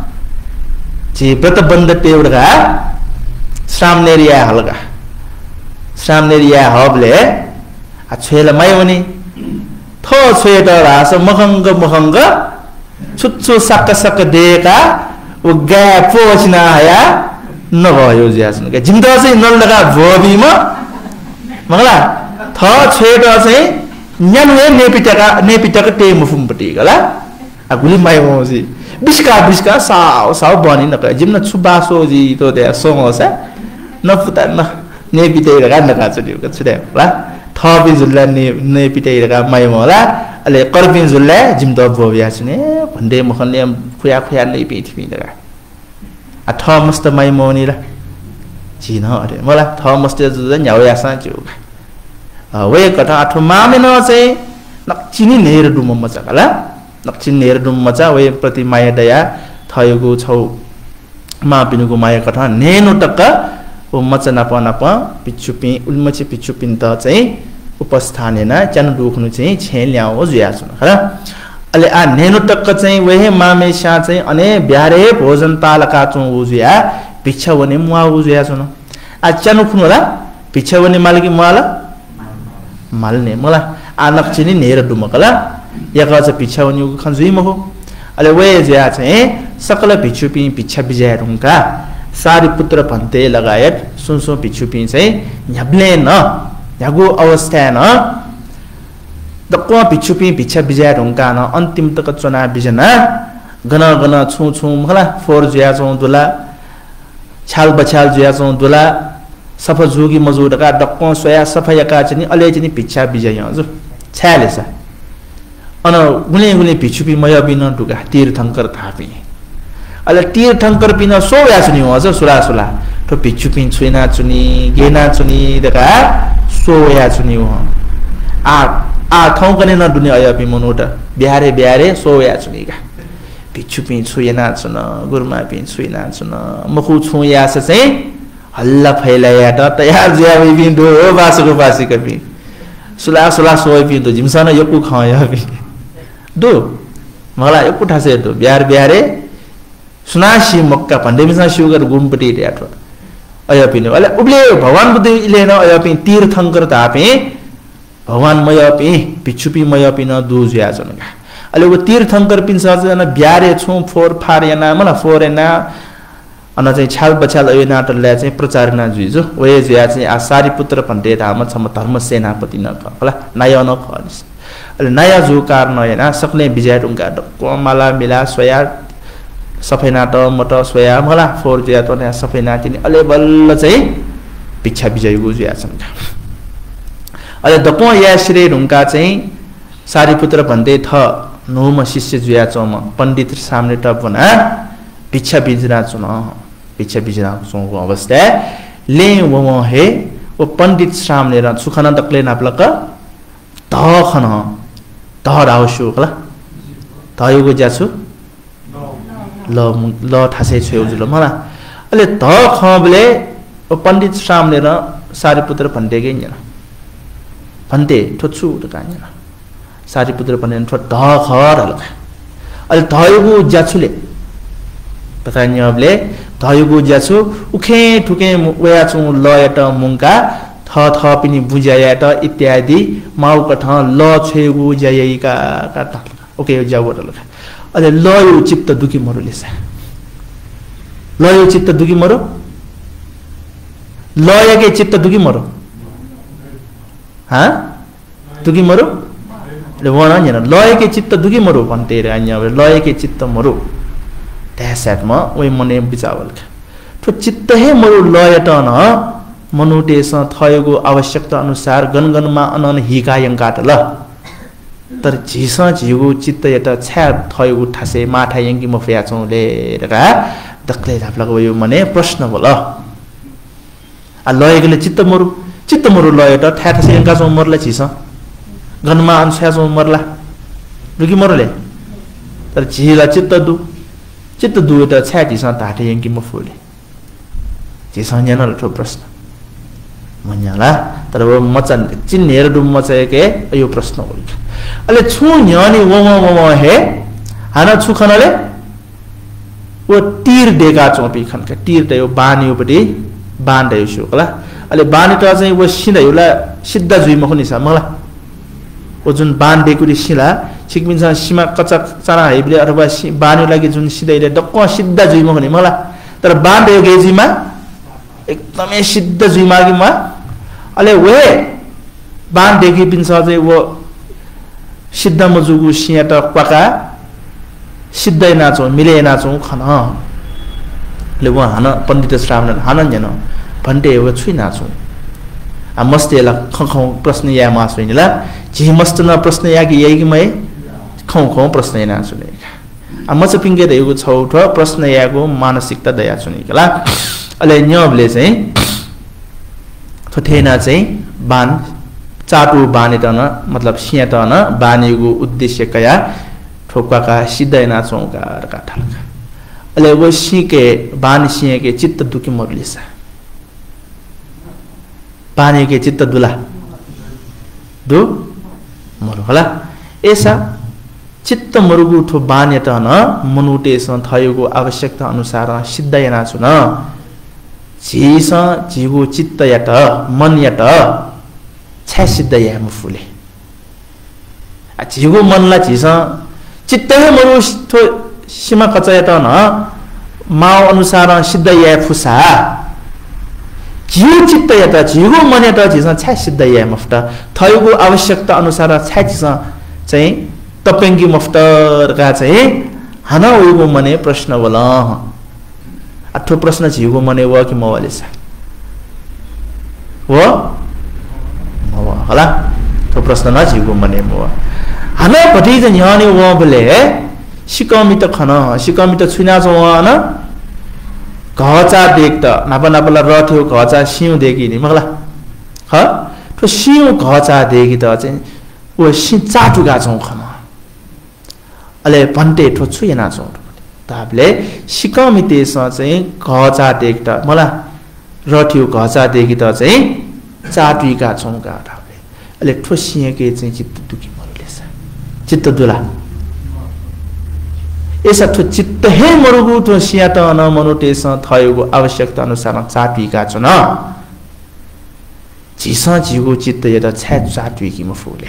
जी व्रत बन्द टेउडगा सामनेरिया हलगा सामनेरिया हबले आ छ्वेला माइवनी थो छ्वे त रास मखंग मखंग छुच्चो सक सक देका उ गा पोछना हया नभयो ज्यासन के जिम्दा चाहिँ नलगा भोबीमा मगला थ छ्वे त चाहिँ न्यानुए नेपिटका नेपिटका टे मुफुमपटी गला आ गुली माइवोसी बिस्का बिस्का साउ साउ बनी न जिम्न छुबासो जी तो दे सोङोसा न पुता न नेपिटे रगा नका चुदिउ क छुदे ला थबि जुल्ला ने नेपिटे रगा माइमोला अले करबिन जुल्ला जिम द बोया छने भन्डे मखनले खुया खुया नै पिथि दगा आ थ मस्त माइमोनी ला जिन अरे मला थ मस्त जुल न्याउया सा जु वे कथा आठो मामे न चाहिँ नक्चिनी नेर डुम मचाला नक्चिन नेर डुम मचा वे प्रति माया दया थयगु छौ मा पिनुगु माया कथा नेनो टक्क ओ मचना पना प पिचुपि उल्मछि पिचुपिन त चाहिँ उपस्थानेना चन दुखनु चाहिँ छे ल्याउ जुया छन ह अले आ नेनो टक्क चाहिँ वे मामे सा चाहिँ अने ब्यारे भोजन तालका चौ जुया पिछा वने मुआ जुया छन आ चनु खुनुला पिछा वने मालकी मुआला मालने मला आ नक्चिनी नेर डुमकला याका चाहिँ पिछा वने खन्जुइ महो अले वे ज्या चाहिँ सकल पिचुपि पिछा बिजाय रुंका सारी पुत्र भन्ते लगायत सुनसो पिचुपि चाहिँ न्याब्ले न यागु अवस्था न दक्वा पिचुपि पिछा बिजाय रुंका न अन्तिम तक चना बिजना गन गन छु छु मला फोर ज्या चौ दुला छाल बछाल ज्या चौ दुला सफा जोगी मजुरका दक्को सोया सफायका चाहिँ अले चाहिँ पिछा बिजाय हजु छ्यालेसा अन गुले गुले पिचुपि मय बिन दुगा तीर्थंकर थापी अले तीर्थंकर पिन सोया छुनि हजु सुला सुला तो पिचुपि छुइना छुनि गेना छुनि दका सोया छुनि हो आ आ ठाउँ कने न दुने अय पि मनोटा बिहारे बिहारे सोया छुनि का पिचुपि छुइना छुन गुरमा पि छुइना छुन मखु छुया छ चाहिँ हल्ला फैलाया त तयार ज्या बिन दो बासको बासी कपि सुला सुला सोय पि दो जिमसन यकु खया पि दो मला यकु ठासे दो बिहार बिहारे सुनासी मक्का भन्डेमिसा सुगर गुम्पटी ड्याठो अयपिन अले उबले भगवान बुद्ध इलेन अयपिन तीर्थंकर तापे भगवान मयपि पिचुपि मयपिन दुज्या जनगा अले वो तीर्थंकर पिन सजना ब्यारे छु फोर फारेना मला फोरेना अन चाहिँ छाल बछाल अयो नाटकले चाहिँ प्रचारणा जुइजो वये ज्या चाहिँ आ सारीपुत्र भन्ते धाम छम धर्म सेनापति न होला नाय न खनिस अले नया जो कारण हैन सक्ने विजय ढुंगा कोमाला मिला सोया सफैना त मट सोया मला फोर ज्या त न सफैना तिनी अले बल्ल चाहिँ पिछा विजय गो ज्या छन् अले दपो या श्री ढुंगा चाहिँ सारीपुत्र भन्ते थ नोम शिष्य जुया चम पण्डित सामने टप बना पिछा बिजना चुन पिछा बिजना चुनको अवस्था ले वो हे वो पण्डित सामने र सुखना दक्ले नाप्लक तखन तहराउसु होला तयगो जाछु ल ल ठासै छेउ जुल मला अले त खबले ओ पण्डित सामने र सारीपुत्र भन्ते गे नि भन्ते ठोछु त कान्य सारीपुत्र भन्ने ठो त खर होला अले तयगो जाछुले पतान्यबले तयगो जाछु उखे ठुके वया छु लयट मुंका थ थ पनि बुझायाट इत्यादि माउ कठ ल छेगु जयैका काटा ओके जाउ ल अले लयो चित्त दुखी मरु लेसा लयो चित्त दुखी मरु लयके चित्त दुखी मरु हा दुखी मरु ले वना नि लयके चित्त दुखी मरु भन्ते रे अन्य लयके चित्त मरु त्यसमा ओइ मने बिचावल तो चित्त हे मरु लयट न मनुटेस थयगो आवश्यकता अनुसार गनगनमा अनन हिकायं काटल तर झिस झिगो चित्त यता छ्या थयगो ठासे माठा यंगी मफया चौले रका दक्ले धापलाको यो मने प्रश्न बोल आ लयगले चित्त मरु चित्त मरु लयट ठ्या ठासे यंगा चौ मरला झिस गनमा अनछ्या चौ मरला रुकी मरले तर झिला चित्त दु चित्त दु यता छ्या झिस ताठे यंगी मफुले झिस न्यान ठो प्रश्न मन्याला तर वो मचन चिन्हेर डुम मचेके यो प्रश्न हो अले छु न्यानी वो वो वो हे हाना छु खनाले वो तीर देगा चोपी खनके तीर त यो बानी उपटी बान दयो छु होला अले बानी त चाहिँ वो सिधा युला सिद्धा जुइ मखनि छ मला वो जुन बान देकुरी सिला छिकमिन्छ सीमा कच्चा चना हेबले अथवा बानी लागि जुन सिधैले डक्क सिद्धा जुइ मखनि मला तर बान दयो गेजीमा एकदमै सिद्ध जुइ मागिमा अले वे बान देखि पिन्छ चाहिँ वो सिद्ध मजुगु सियाट क्वाका सिद्धै नाचो मिले नाचो खन ले वो हान पण्डित श्रावण हान जन भन्टे वो छु नाचो आ मस्तेला खखौ प्रश्न या मास हैनला जे मस्त न प्रश्न या कि यही कि मै खौ खौ प्रश्न या नाचो ले आ मच पिंगे देगु छौ ठ प्रश्न याको मानसिकता दया छुनि कला अले न्यबले चाहिँ थोथेना चाहिँ बान चाटु बाने त न मतलब सिया त न बानेको उद्देश्य कया ठोक्का सिधै नाचौका काठा अले वो सिके बान सिया के चित्त दुखी मरलिसा बाने के चित्त दुला दु मरु होला ऐसा चित्त मरुगु ठो बाने त न मनुटेस थयको आवश्यकता अनुसार सिधै नाचु न झिस झिगो चित्त यट मन यट छ्या सिद्ध या मुफुले आ झिगो मनला झिस चित्त हे मरु थो सीमा कचा यट न माउ अनुसार सिद्ध या फुसा झिगो चित्त यट झिगो मन यट झिस छ्या सिद्ध या मुफ्त थयगो आवश्यकता अनुसार छ्या झिस चाहिँ तपेंगी मुफ्तर का चाहिँ हाना ओइगो मने प्रश्न बोला अठो प्रश्न झिगो मने व कि मवाले छ व मव होला तो प्रश्न न झिगो मने मव हाना पठी ज न्यानी व बले सिकमी त खन सिकमी त छुना छ व न घचा देख्त नापा नापला रथ्यो घचा सिउ देखि नि मगला ह तो सिउ घचा देखि त चाहिँ व सि चाटुगा छौ खन अले भन्टे ठो छुयना छौ ताबले सिकमितेस चाहिँ घचा देख्त मला रथ्यो घचा देखि त चाहिँ चाटुका छौ का ताबले अले ठोसिए के चाहिँ चित्त दुखी मरुलेस चित्त दुला ऐसा ठो चित्त हे मरुगु ठो सिया त न मनुटेस थयगु आवश्यकता अनुसार चाटुका छ न झिस झिगु चित्त यता छ्या चाटुकी मफुले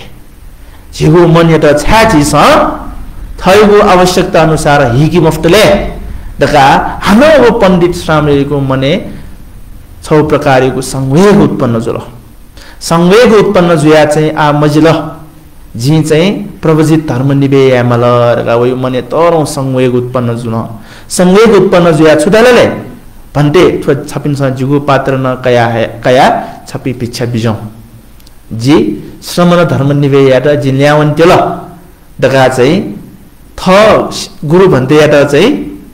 झिगु मन यता छ्या झिस थयगु आवश्यकता अनुसार हिकी मफ्टले दका हाम्रो पण्डित श्रामणेको मने छौ प्रकारको संवेग उत्पन्न जुल संवेग उत्पन्न जुया चाहिँ आ मजिल जी चाहिँ प्रवजित धर्म निवेय मल रगा वयो मने तरौ संवेग उत्पन्न जुन संवेग उत्पन्न जुया छुदाले भन्टे थो छपिन्छ जुगु पात्र न कया है कया छपी पिच्छा बिजौ जी श्रमण धर्म निवेय यात जिल्यावन तेल दगा चाहिँ थ गुरु भन्ते यात चाहिँ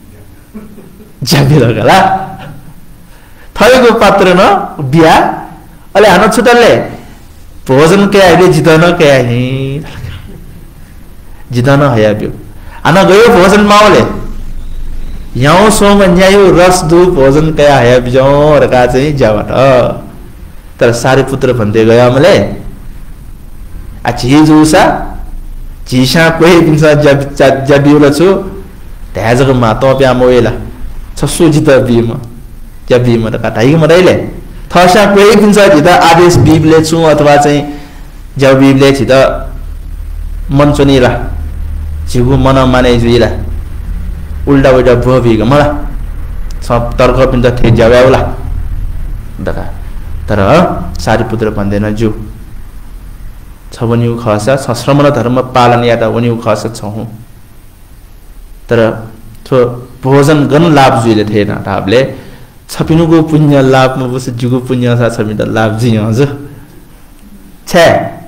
जाबे लगला थयको पात्र न बिया अले हान छुटले भोजन के आइले जितन के आइ जितन हया बियो आना गयो भोजन मावले याउ सोम न्यायो रस दु भोजन के आया बिजौ रका चाहिँ जाबाट तर सारे पुत्र भन्दै गयो अमले आ झिजुसा झिसा कोही पिन्छ जब जबिउला छु ध्याजको मा तप्या मोएला छसु जित बिम जब बिम रका ढाइ मरैले थसा कोही पिन्छ जिता आदेश बिबले छु अथवा चाहिँ जब बिबले छित मन चुनिला जिगु मन माने जुइला उल्टा उल्टा भोबी गमला सब तर्क पिन्छ थे जाव्याउला दका तर सारी पुत्र भन्दैन जु छ वनिउ खसा श्रमण धर्म पालन याता वनिउ खस छौ तर थो भोजन गन लाभ जुइले थिएन ढाबले छपिनुको पुण्य लाभ म बस जुगु पुण्य सा छमि त लाभ जि हज छ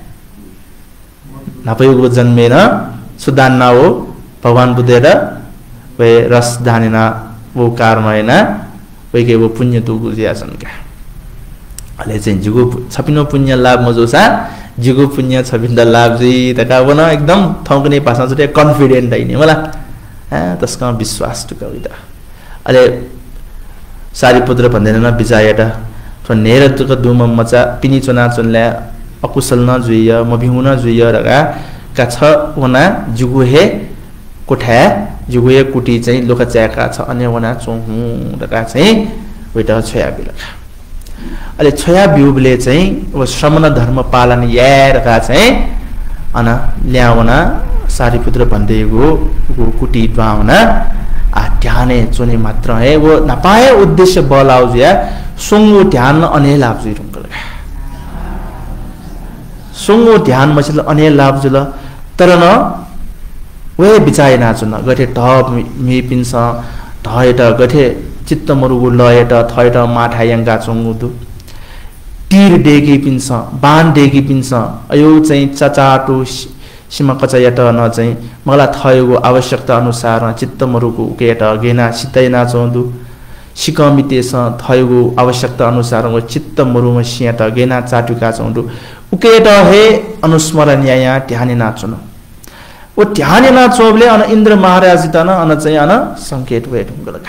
नपयुको जन्मेन सुदान नाओ भगवान बुद्धेर वे रस दानेना वो कर्मैना वे के वो पुण्य तो गुजियासन का अले चाहिँ जुगु छपिनो पुण्य लाभ मजोसा जुगु पुण्य छपिन द लाभ जी तका बना एकदम थौकने पासा जुटे कॉन्फिडेंट आइने मला ह तस्का विश्वास टु कविता अले सारी पुत्र भन्दैन न बिचायटा तो नेरतुक दुम मचा पिनी चुना चुनले अकुशल न जुइय म बिहुना जुइय रगा का छ वना जुगु हे कोठा जुगुए कुटी चाहिँ लोका च्याका छ अन्य वना चोहु रका चाहिँ वेटा छया बिलका अले छया बिउबले चाहिँ वो श्रमण धर्म पालन यारका चाहिँ अना ल्यावना सारी पुत्र भन्दैगो गो कुटी द्वावना आ ध्याने चुने मात्र है वो नपाए उद्देश्य बलाउ या सुंगो ध्यान अने लाभ जुइ रुंगल सुंगो ध्यान मसिल अने लाभ जुल तर न वे बिचाय नाचुन गठे ढप मी पिन्छ ढयट गठे चित्त मरुगु लयट थयट माठायंगा चंगुदु तीर डेगी पिन्छ बाण डेगी पिन्छ अयो चाहिँ चचाटो सीमा कचयट न चाहिँ मला थयगु आवश्यकता अनुसार चित्त मरुगु केट गेना सितै नाचौदु सिकमितेस थयगु आवश्यकता अनुसार व चित्त मरुम सियाट गेना चाटुका चौदु उकेट हे अनुस्मरणीय ध्याने नाचुन वो ध्यान ना चोबले अन इंद्र महाराज तना अन चाहिँ अन संकेत वे ढुंगलका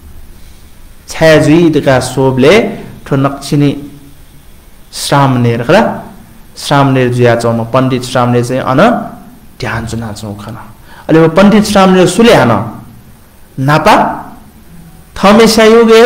छजुई तका सोबले ठो नक्षिनी श्रामनेर खला श्रामनेर जुया चौम पण्डित श्रामनेर चाहिँ अन ध्यान चुना चौ खना अले वो पण्डित श्रामनेर सुले हन नापा थमेशा युगे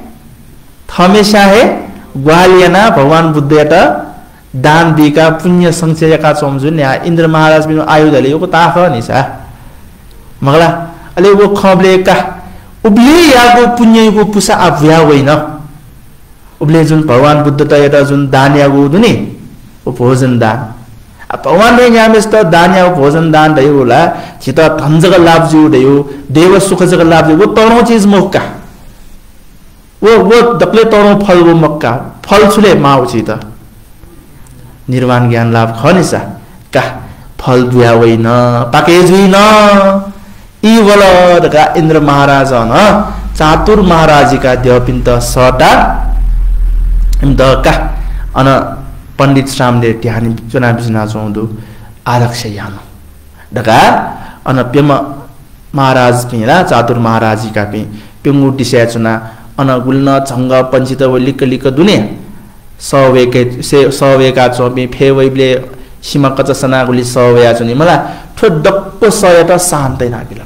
थमेशा हे ग्वालियना भगवान बुद्धयाटा दान दिका पुण्य संचयका चोमजुन या इंद्र महाराज बिनु आयुधले यो ताख निसा मगला अले वो खबले का उब्ले याको पुण्यको पुसा अभ्या होइन उब्ले जुन भगवान बुद्ध त एउटा जुन दान यागो दुनी ओ भोजन दान आ भगवान रे यामेस त दान या भोजन दान दयो होला छित धनजग लाभ जिउ दयो देव सुख जग लाभ जिउ वो तरो चीज मक्का वो वो दक्ले तरो फल वो मक्का फल छुले माउ छित निर्वाण ज्ञान लाभ खनिसा का फल बुया होइन पाके जुइन ई वलदका इंद्र महाराज न चातुर महाराजिका देवपिन्त सटा दका अन पण्डित श्रामले ध्यान चुना बिजना चौदु आरक्ष यान दका अन पेम महाराज पिरा चातुर महाराजिका पि पेंगु दिशा चुना अन गुल्न छंग पंचित लिक लिक दुने सवेके से सवेका चोबी फेवैले सीमा कचसना गुली सवया चुनी मला ठो डक्को सयटा शान्तै नागिला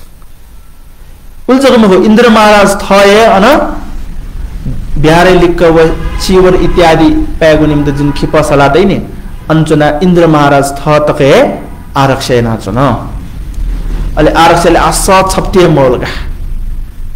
उल्जगम हो इंद्र महाराज थए अन बिहारे लिक्क व चिवर इत्यादि पैगु निम्त जुन खिप सलादै नि अञ्चना इंद्र महाराज थ तके आरक्षय नाचन अले आरक्षले आस छप्टे मोलगा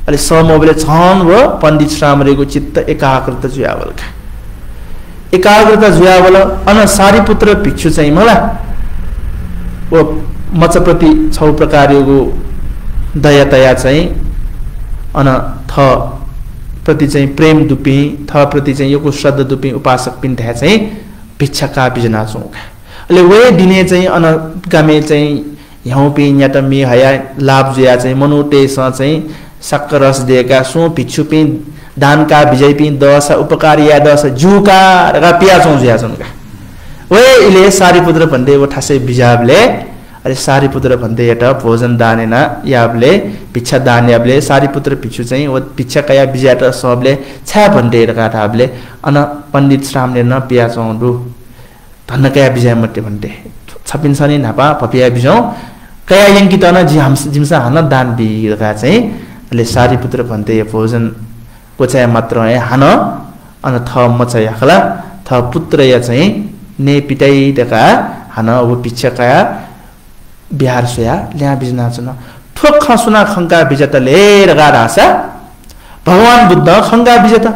अले समोबले छन व पण्डित श्रामरेको चित्त एकाग्रता जुयावलका एकाग्रता जुयावल अन सारीपुत्र भिक्षु चाहिँ मलाई ओ मचप्रति छौ प्रकारको दयातया चाहिँ अन थ प्रति चाहिँ प्रेम दुपी थ प्रति चाहिँ योको श्रद्धा दुपी उपासक पिन्ध्या चाहिँ भिक्षाका बिजना चौका अले वे दिने चाहिँ अन गामे चाहिँ यहाँ पि यात मे हया लाभ जुया चाहिँ मनुटे स चाहिँ सक्करस दिएका सो भिक्षु पि दानका विजय पि दस उपकारी या दस जुका रका पिया चौ जुया चौका वे इले सारीपुत्र भन्दै वो ठासै बिजाबले अरे सारीपुत्र भन्दै एटा भोजन दानेन याबले भिक्षा दान याबले सारीपुत्र भिक्षु चाहिँ वो भिक्षा कया बिजाट सबले छ्या भन्दै रका ठाबले अन पण्डित श्रामले न पिया चौदु धन्न कया बिजाय मते भन्दै छपिन सनी नापा पपिया बिजौ कया यंकी तना जि हम जिमसा हन दान बि रका चाहिँ ले सारीपुत्र भन्दै भोजन को चाहिँ मात्र है हन अन थ मचा याखला थ पुत्र या चाहिँ ने पिटाई दका हन वो भिक्षा कया बिहार सोया ल्या बिजना छन ठोक खसुना खंका बिजता लेर गारासा भगवान बुद्ध खंका बिजता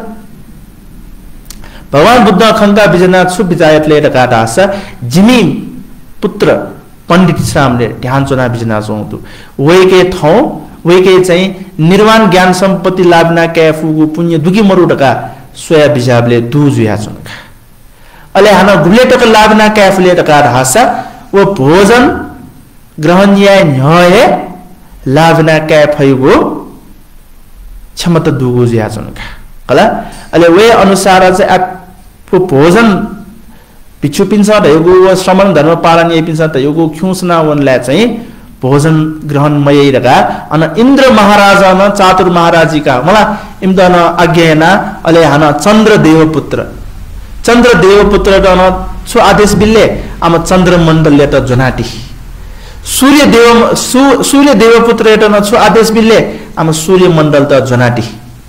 भगवान बुद्ध खंका बिजना छु बिजायत लेर गारासा जिमी पुत्र पण्डित श्रामले ध्यान चुना बिजना चौदु वेके थौ वेके चाहिँ निर्वाण ज्ञान सम्पत्ति लाभना क्याफुगु पुण्य दुगी मरुडका सोया बिजाबले दुजुया चुनका अले हाना गुलेटक लाभना क्याफले टका रासा वो भोजन ग्रहण या न्याय लाभना क्याफयुगु क्षमता दुगु ज्या चुनका कला अले वे अनुसार चाहिँ आपको भोजन भिक्षु पिन्छ दयगु श्रमण धर्म पालन ये पिन्छ दयगु ख्युसना वनला चाहिँ भोजन ग्रहण मयै रगा अन इन्द्र महाराजा न चातुर महाराजीका मला इमदन आज्ञाना अले हाना चन्द्र देवपुत्र चन्द्र देवपुत्र दन छु आदेश बिल्ले आम चन्द्र मण्डलले त जनाटी सूर्य देव सूर्य देवपुत्र त न छु आदेश बिल्ले आम सूर्य मण्डल त जनाटी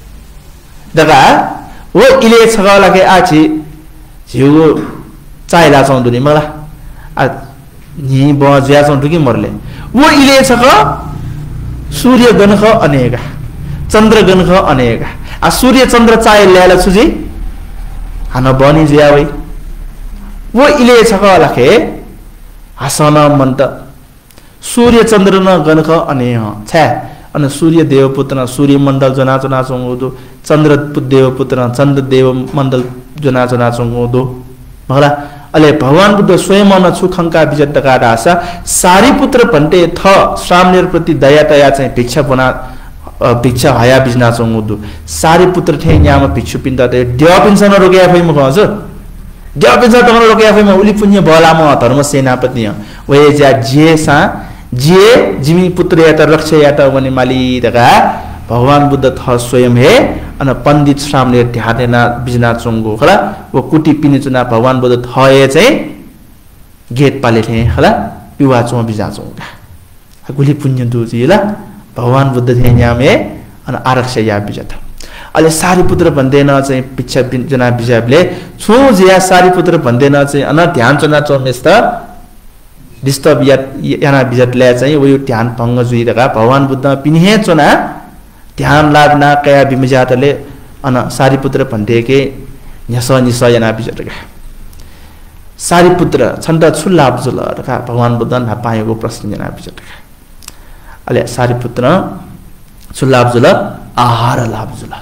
दगा वो इले छगाला के आछि जिउ चाइला चौधरी मला आ नि ब ज्या चौधरी मरले वो इले छक सूर्य गणख अनेका चन्द्र गणख अनेका आ सूर्य चन्द्र चाइ ल्याला छुजी हान बनी ज्यावै वो इले छक लाखे हसन मन्त सूर्य चन्द्र न गणख अने छ अन सूर्य देवपुत्र सूर्य मण्डल जना जना चंगुदो चन्द्र देवपुत्र चन्द्र देव मण्डल जना जना चंगुदो भला अले भगवान बुद्ध स्वयं न छुखंका विजत का रासा सारीपुत्र भन्टे थ श्रामनेर प्रति दया तया चाहिँ भिक्षा बना भिक्षा हया बिजना चंगुदु सारीपुत्र थे न्याम भिक्षु पिन्दा ते ड्यापिन्छ न रोक्या फैम खज ड्यापिन्छ त न रोक्या फैम उली पुण्य बलाम धर्म सेनापति वे ज्या जेसा जे जिमी पुत्र या त रक्ष या त वनि माली दगा भगवान बुद्ध थ स्वयं हे अन पण्डित श्रामले ध्यानेना बिजना चंगु खला वो कुटी पिने चुना भगवान बुद्ध थए चाहिँ गेट पाले थे खला पिवा चो बिजा चंगा गुली पुण्य दुजिला भगवान बुद्ध थे न्यामे अन आरक्ष या बिजत अले सारीपुत्र भन्दैन चाहिँ पिच्छा जना बिजाबले छु जिया सारीपुत्र भन्दैन चाहिँ अन ध्यान चना चमेस्त डिस्टर्ब या याना बिजतले चाहिँ वो ध्यान भंग जुइरका भगवान बुद्ध पिन्हे चना ध्यान लाग्ना कया बिमजातले अन सारीपुत्र भन्देके न्यस निस याना बिजतका सारीपुत्र छन्द छुलाब जुल रका भगवान बुद्ध न पाएको प्रश्न जना बिजतका अले सारीपुत्र छुलाब जुल आहार लाभ जुल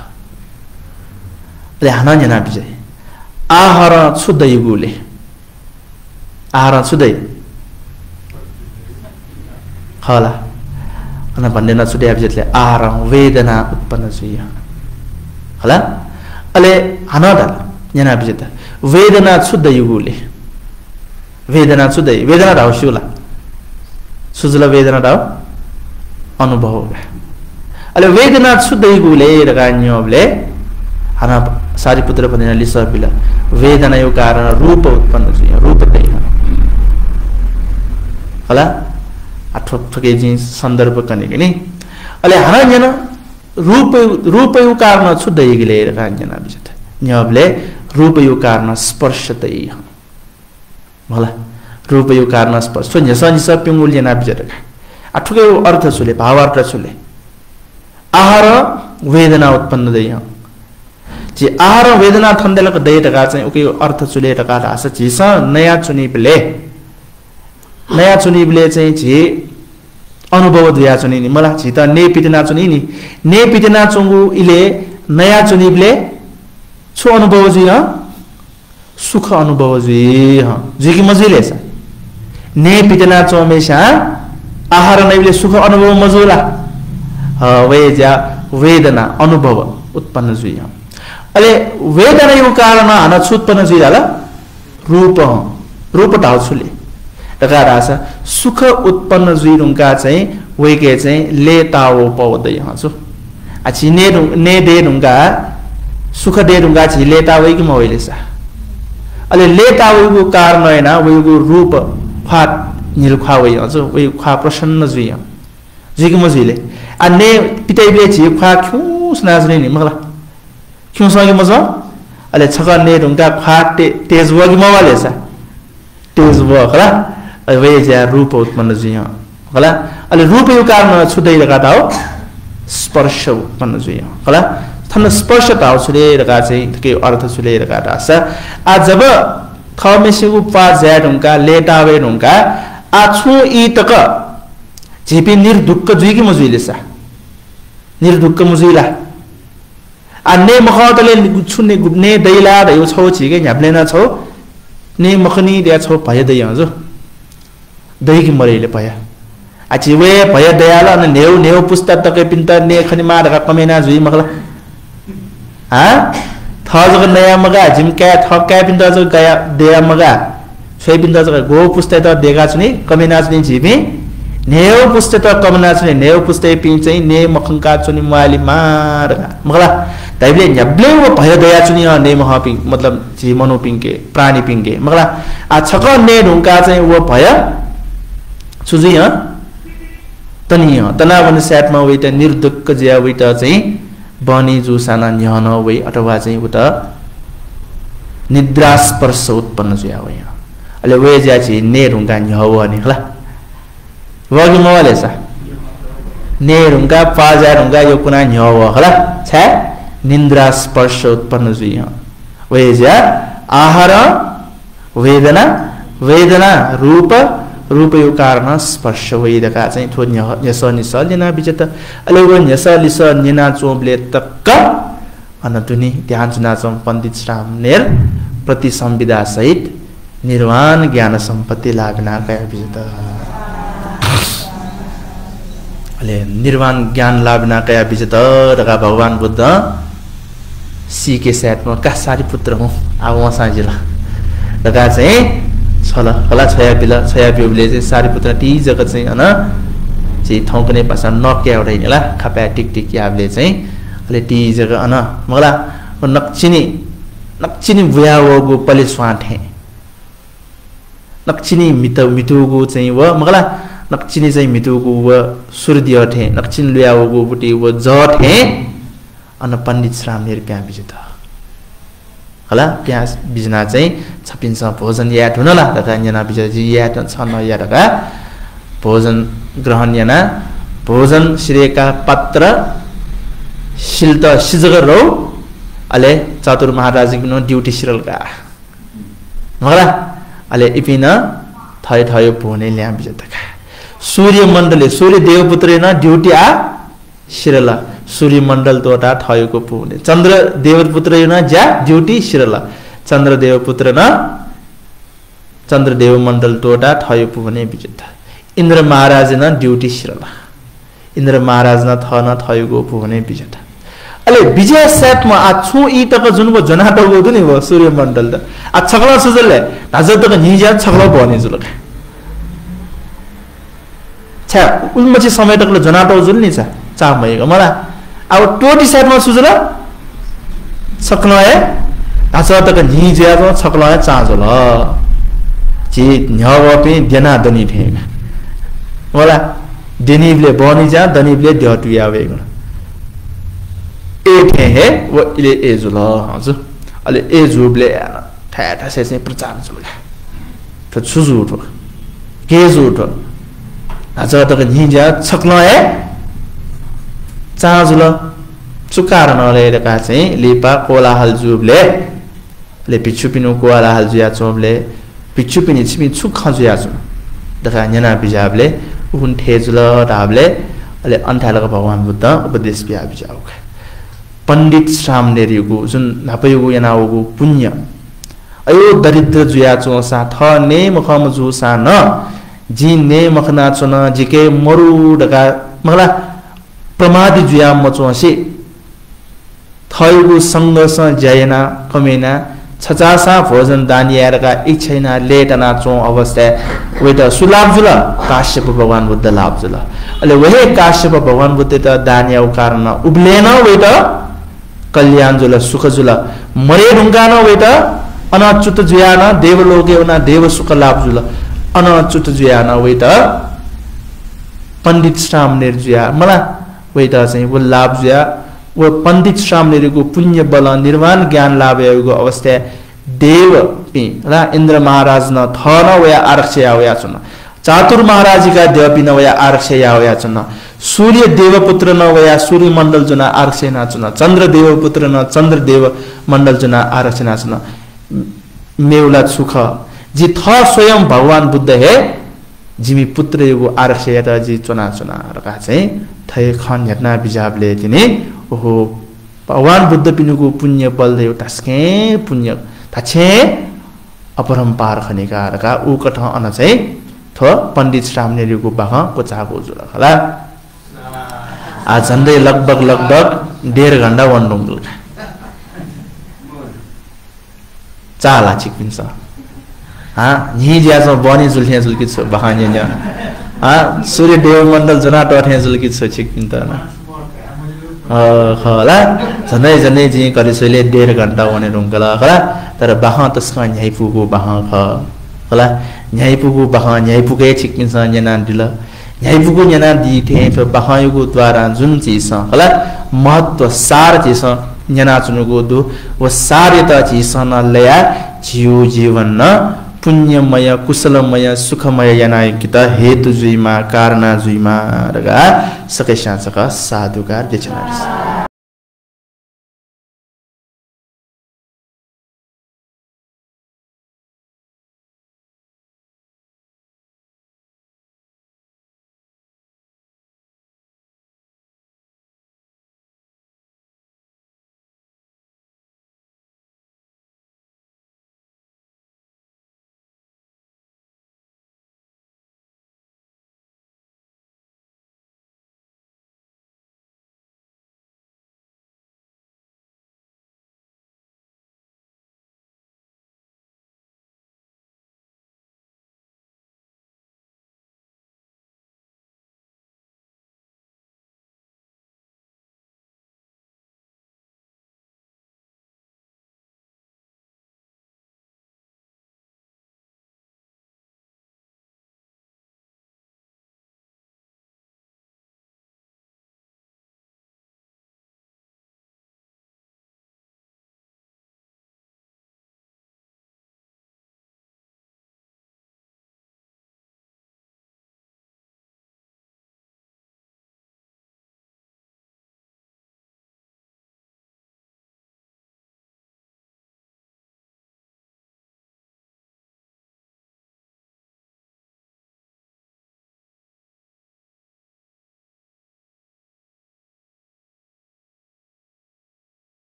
अले हाना जना बिजय आहार छुदै गुले आहार छुदै खला अन भन्ने नछुटे अभिजतले आहार वेदना उत्पन्न जुय होला अले हनदल जना बिजत वेदना छुदै गुले वेदना छुदै वेदना राउसुला सुजुला वेदना राउ अनुभव अले वेदना छुदै गुले रगान्योबले हना सारीपुत्र भन्ने लिसबिला वेदना यो कारण रूप उत्पन्न जुय रूप दै होला अथवा फके जी संदर्भ कने नि अले हना जना रूप रूप यो कारण छुदै गिले रगान्जना बिजत न्यबले रूप यो कारण स्पर्श दै होला रूप यो कारण स्पर्श न्यस निस पिंगुल जना बिजत अठुके अर्थ छुले भावार्थ छुले आहार वेदना उत्पन्न दैया जे आहार वेदना ठन्देलक दैटका चाहिँ उकै अर्थ चुलेटका आशा झिस नयाँ चुनिबले नयाँ चुनिबले चाहिँ झे अनुभव दिया चुनि नि मलाई झित ने पितना चुनि नि ने पितना चुंगु इले नयाँ चुनिबले छु अनुभव जी ह सुख अनुभव जी ह जी कि मजिले छ ने पितना चोमेशा आहार नैले सुख अनुभव मजुला ह वेजा वेदना अनुभव उत्पन्न जुइ ह अले वेदना यो कारण हन उत्पन्न जुइ होला रूप रूप ढाउछुले तका रासा सुख उत्पन्न जुइ रुंका चाहिँ वेके चाहिँ लेताओ पौदै हछु अछि ने ने दे रुंगा सुख दे रुंगा छि लेता वइ कि महिले सा अले लेता वइको कारण हैन वइको रूप फाट निल खा वइ हछु वइ खा प्रसन्न जुइ जुइ कि मजिले आ ने पितैले छि खा खुस नाजने नि मला क्यों सके मजा अले छका ने रुंगा खा तेज वगि मवाले सा तेज व खला वे ज्या रूप उत्पन्न जुइ होला अले रूप यो कारण छुदै लगाता हो स्पर्श उत्पन्न जुइ होला थन स्पर्श ताउ छुले लगा चाहिँ के अर्थ छुले लगा रासा आ जब थमेसेगु पा ज्याडुंका लेटावे नुंका आ छु इ तक झिपि निर्दुक्क जुइ कि मजुइले सा निर्दुक्क मजुइला आ ने मखतले छुने गुने दैला दैउ छौ छिके ह्याप्ले न छौ ने मखनी दे छौ भय दै हजो दै कि मरेले भया आ जिवे भय दयाला न नेउ नेउ पुस्ता तके पिन्ता ने खनि मारका कमेना जुइ मखला हा थजग नया मगा जिमका थका पिन्ता जो गया देया मगा छय पिन्ता जो गो पुस्ता त देगा छुनी कमेना छुनी जिबे नेउ पुस्ता त कमेना छुनी नेउ पुस्ता पिन चाहिँ ने मखंका छुनी माली मार मखला तैले न्यब्ले वो भय दया छुनी ने महापिङ मतलब जी मनो पिङके प्राणी पिङके मखला आ छक ने ढुंका चाहिँ वो भय सुजी ह तनी ह तना वन सेटमा वेट निर्दुक्क ज्या वेट चाहिँ बनी जुसाना न्यन वे अथवा चाहिँ उता निद्रा स्पर्श उत्पन्न ज्या वे अले वे ज्या छि ने रुंगा न्यव नि होला वगि मवाले सा ने रुंगा पाजा रुंगा यो कुना न्यव होला छ निद्रा स्पर्श उत्पन्न ज्या वे ज्या आहार वेदना वेदना रूप रूप यो कारण स्पर्श वैदका चाहिँ थो न्यस निस लिना बिजत अले व न्यस लिस निना चोबले तक्क अनतुनी ध्यान चुना चम पण्डित श्रामनेर प्रति संविदा सहित निर्वाण ज्ञान सम्पत्ति लाग्ना कया बिजत अले निर्वाण ज्ञान लाग्ना कया बिजत रका भगवान बुद्ध सी के सेटमा का सारी पुत्र हुँ आवा साजिला रका चाहिँ छला कला छया बिला छया बिउले चाहिँ सारी पुत्र टी जगत चाहिँ हैन चाहिँ थौकने पासा नक्या उडैनेला खपा टिक टिक याबले चाहिँ अले टी जगह हैन मगला नक्चिनी नक्चिनी बुयावगु पले स्वाथे नक्चिनी मित मितुगु चाहिँ व मगला नक्चिनी चाहिँ मितुगु व सूर्य थे नक्चिन ल्यावगु बुटी व जथे अन पण्डित श्रामनेर प्या बिजत होला प्याज बिजना चाहिँ छपिन्छ भोजन याद हुनला तथा जना बिजजी याद छ न यादका भोजन ग्रहण याना भोजन श्रेका पत्र शिल्त सिजग रौ अले चतुर महाराज किनो ड्युटी सिरलका होला अले इपिन थय थय भोने ल्या बिजतका सूर्य मण्डले सूर्य देवपुत्र न ड्युटी आ सिरला सूर्य मंडल तोटा थयको पुने चंद्र देवपुत्र न ज्या ड्युटी शिरला चंद्र देवपुत्र न चंद्र देव मंडल तोटा थय पुने बिजता इंद्र महाराज न ड्युटी शिरला इंद्र महाराज न थ न थयको पुने बिजता अले विजय सेटमा आ छु इ तक जुनको जनाटो गो नि व सूर्य मंडल त आ छकला सुजले हजुर तक निजा छकला बने जुलक छ उल्मछि समय तक जनाटो जुल नि छ चा भएको मला अब टोटी साइडमा सुजल छक्ल है आछ तक निजे तो छक्ल है चाजो ल जी न्यव पे देना दनी थे होला देनीले बनी जा दनीले ड्युटी आवेको ए थे है वो इले एजुल हजुर अले एजुबले ठ्याठा से प्रचार जुला त सुजु उठो के जुठो आछ तक निजे छक्ल है चाजुल चुकारणले रका चाहिँ लेपा कोलाहल जुबले ले पिछु पिनु कोलाहल जुया चोबले पिछु पिनि छिमि छु खजुया छु दखा न्याना बिजाबले उन ठेजुल राबले अले अन्थालको भगवान बुद्ध उपदेश बिया बिजाउ पण्डित सामनेरिगु जुन नापयुगु यानाउगु पुण्य अयो दरिद्र जुया चो सा थ ने मखम जु सा न जी ने मखना चुन जिके मरु डका मगला प्रमादी जुया मचो से थयुगु संघर्ष जयना कमेना छचासा भोजन दानियारका इच्छैना लेटना चो अवस्था वेटा सुलाभ जुला काश्यप भगवान बुद्ध लाभ जुला अले वहे काश्यप भगवान बुद्ध त दानियाउ कारण उब्लेन वेटा कल्याण जुला सुख जुला मरे ढुंगान वेटा अनच्युत जुयाना देवलोके उना देव सुख लाभ जुला अनच्युत जुयाना वेटा पण्डित सामनेर जुया मला वेटा चाहिँ वो लाभ जुया वो पण्डित सामनेरको पुण्य बल निर्माण ज्ञान लाभ भएको अवस्था देव पि र इन्द्र महाराज न थन वया आरक्ष यावया छन् चातुर महाराजका देव पिन वया आरक्ष यावया छन् सूर्य देवपुत्र न वया सूर्य मण्डल जुना आरक्ष ना छन् चन्द्र देवपुत्र न चन्द्र देव मण्डल जुना आरक्ष ना छन् मेउला सुख जी थ स्वयं भगवान बुद्ध हे जिमी पुत्र युगो आरक्ष यता जी चुना चुना रका चाहिँ थय खन हेतना बिजाबले तिनी ओहो भगवान बुद्ध पिनुको पुण्य बल एउटा स्के पुण्य थाछे अपरम्पार खनिका रका उ कठ अन चाहिँ थ पण्डित सामनेरिको बाह कोचाको जुल खला आ झन्डै लगभग लगभग डेढ घण्टा वन्दुङ चाला छिकिन्छ हा नि ज्यासो बनी जुल्थे जुल्की छ बहाने न हा सूर्य देव मण्डल जना टथे जुल्की छ छिकिन्छ न खला झनै झनै जी करिसले डेढ घण्टा वने रुंगला खला तर बाह तस्का न्याइपुको बाह ख खला न्याइपुको बाह न्याइपुकै छिकिन्छ जना दिल न्याइपुको जना दिथे फ बाहयुको द्वारा जुन चीज छ खला महत्व सार चीज जना चुनुको दु वो सार्यता चीज न लया जीव जीवन न पुण्यमय कुशलमय सुखमय यनायकिता हेतु जुइमा कारणा जुइमा रगा सकेशा सका साधुकार देचना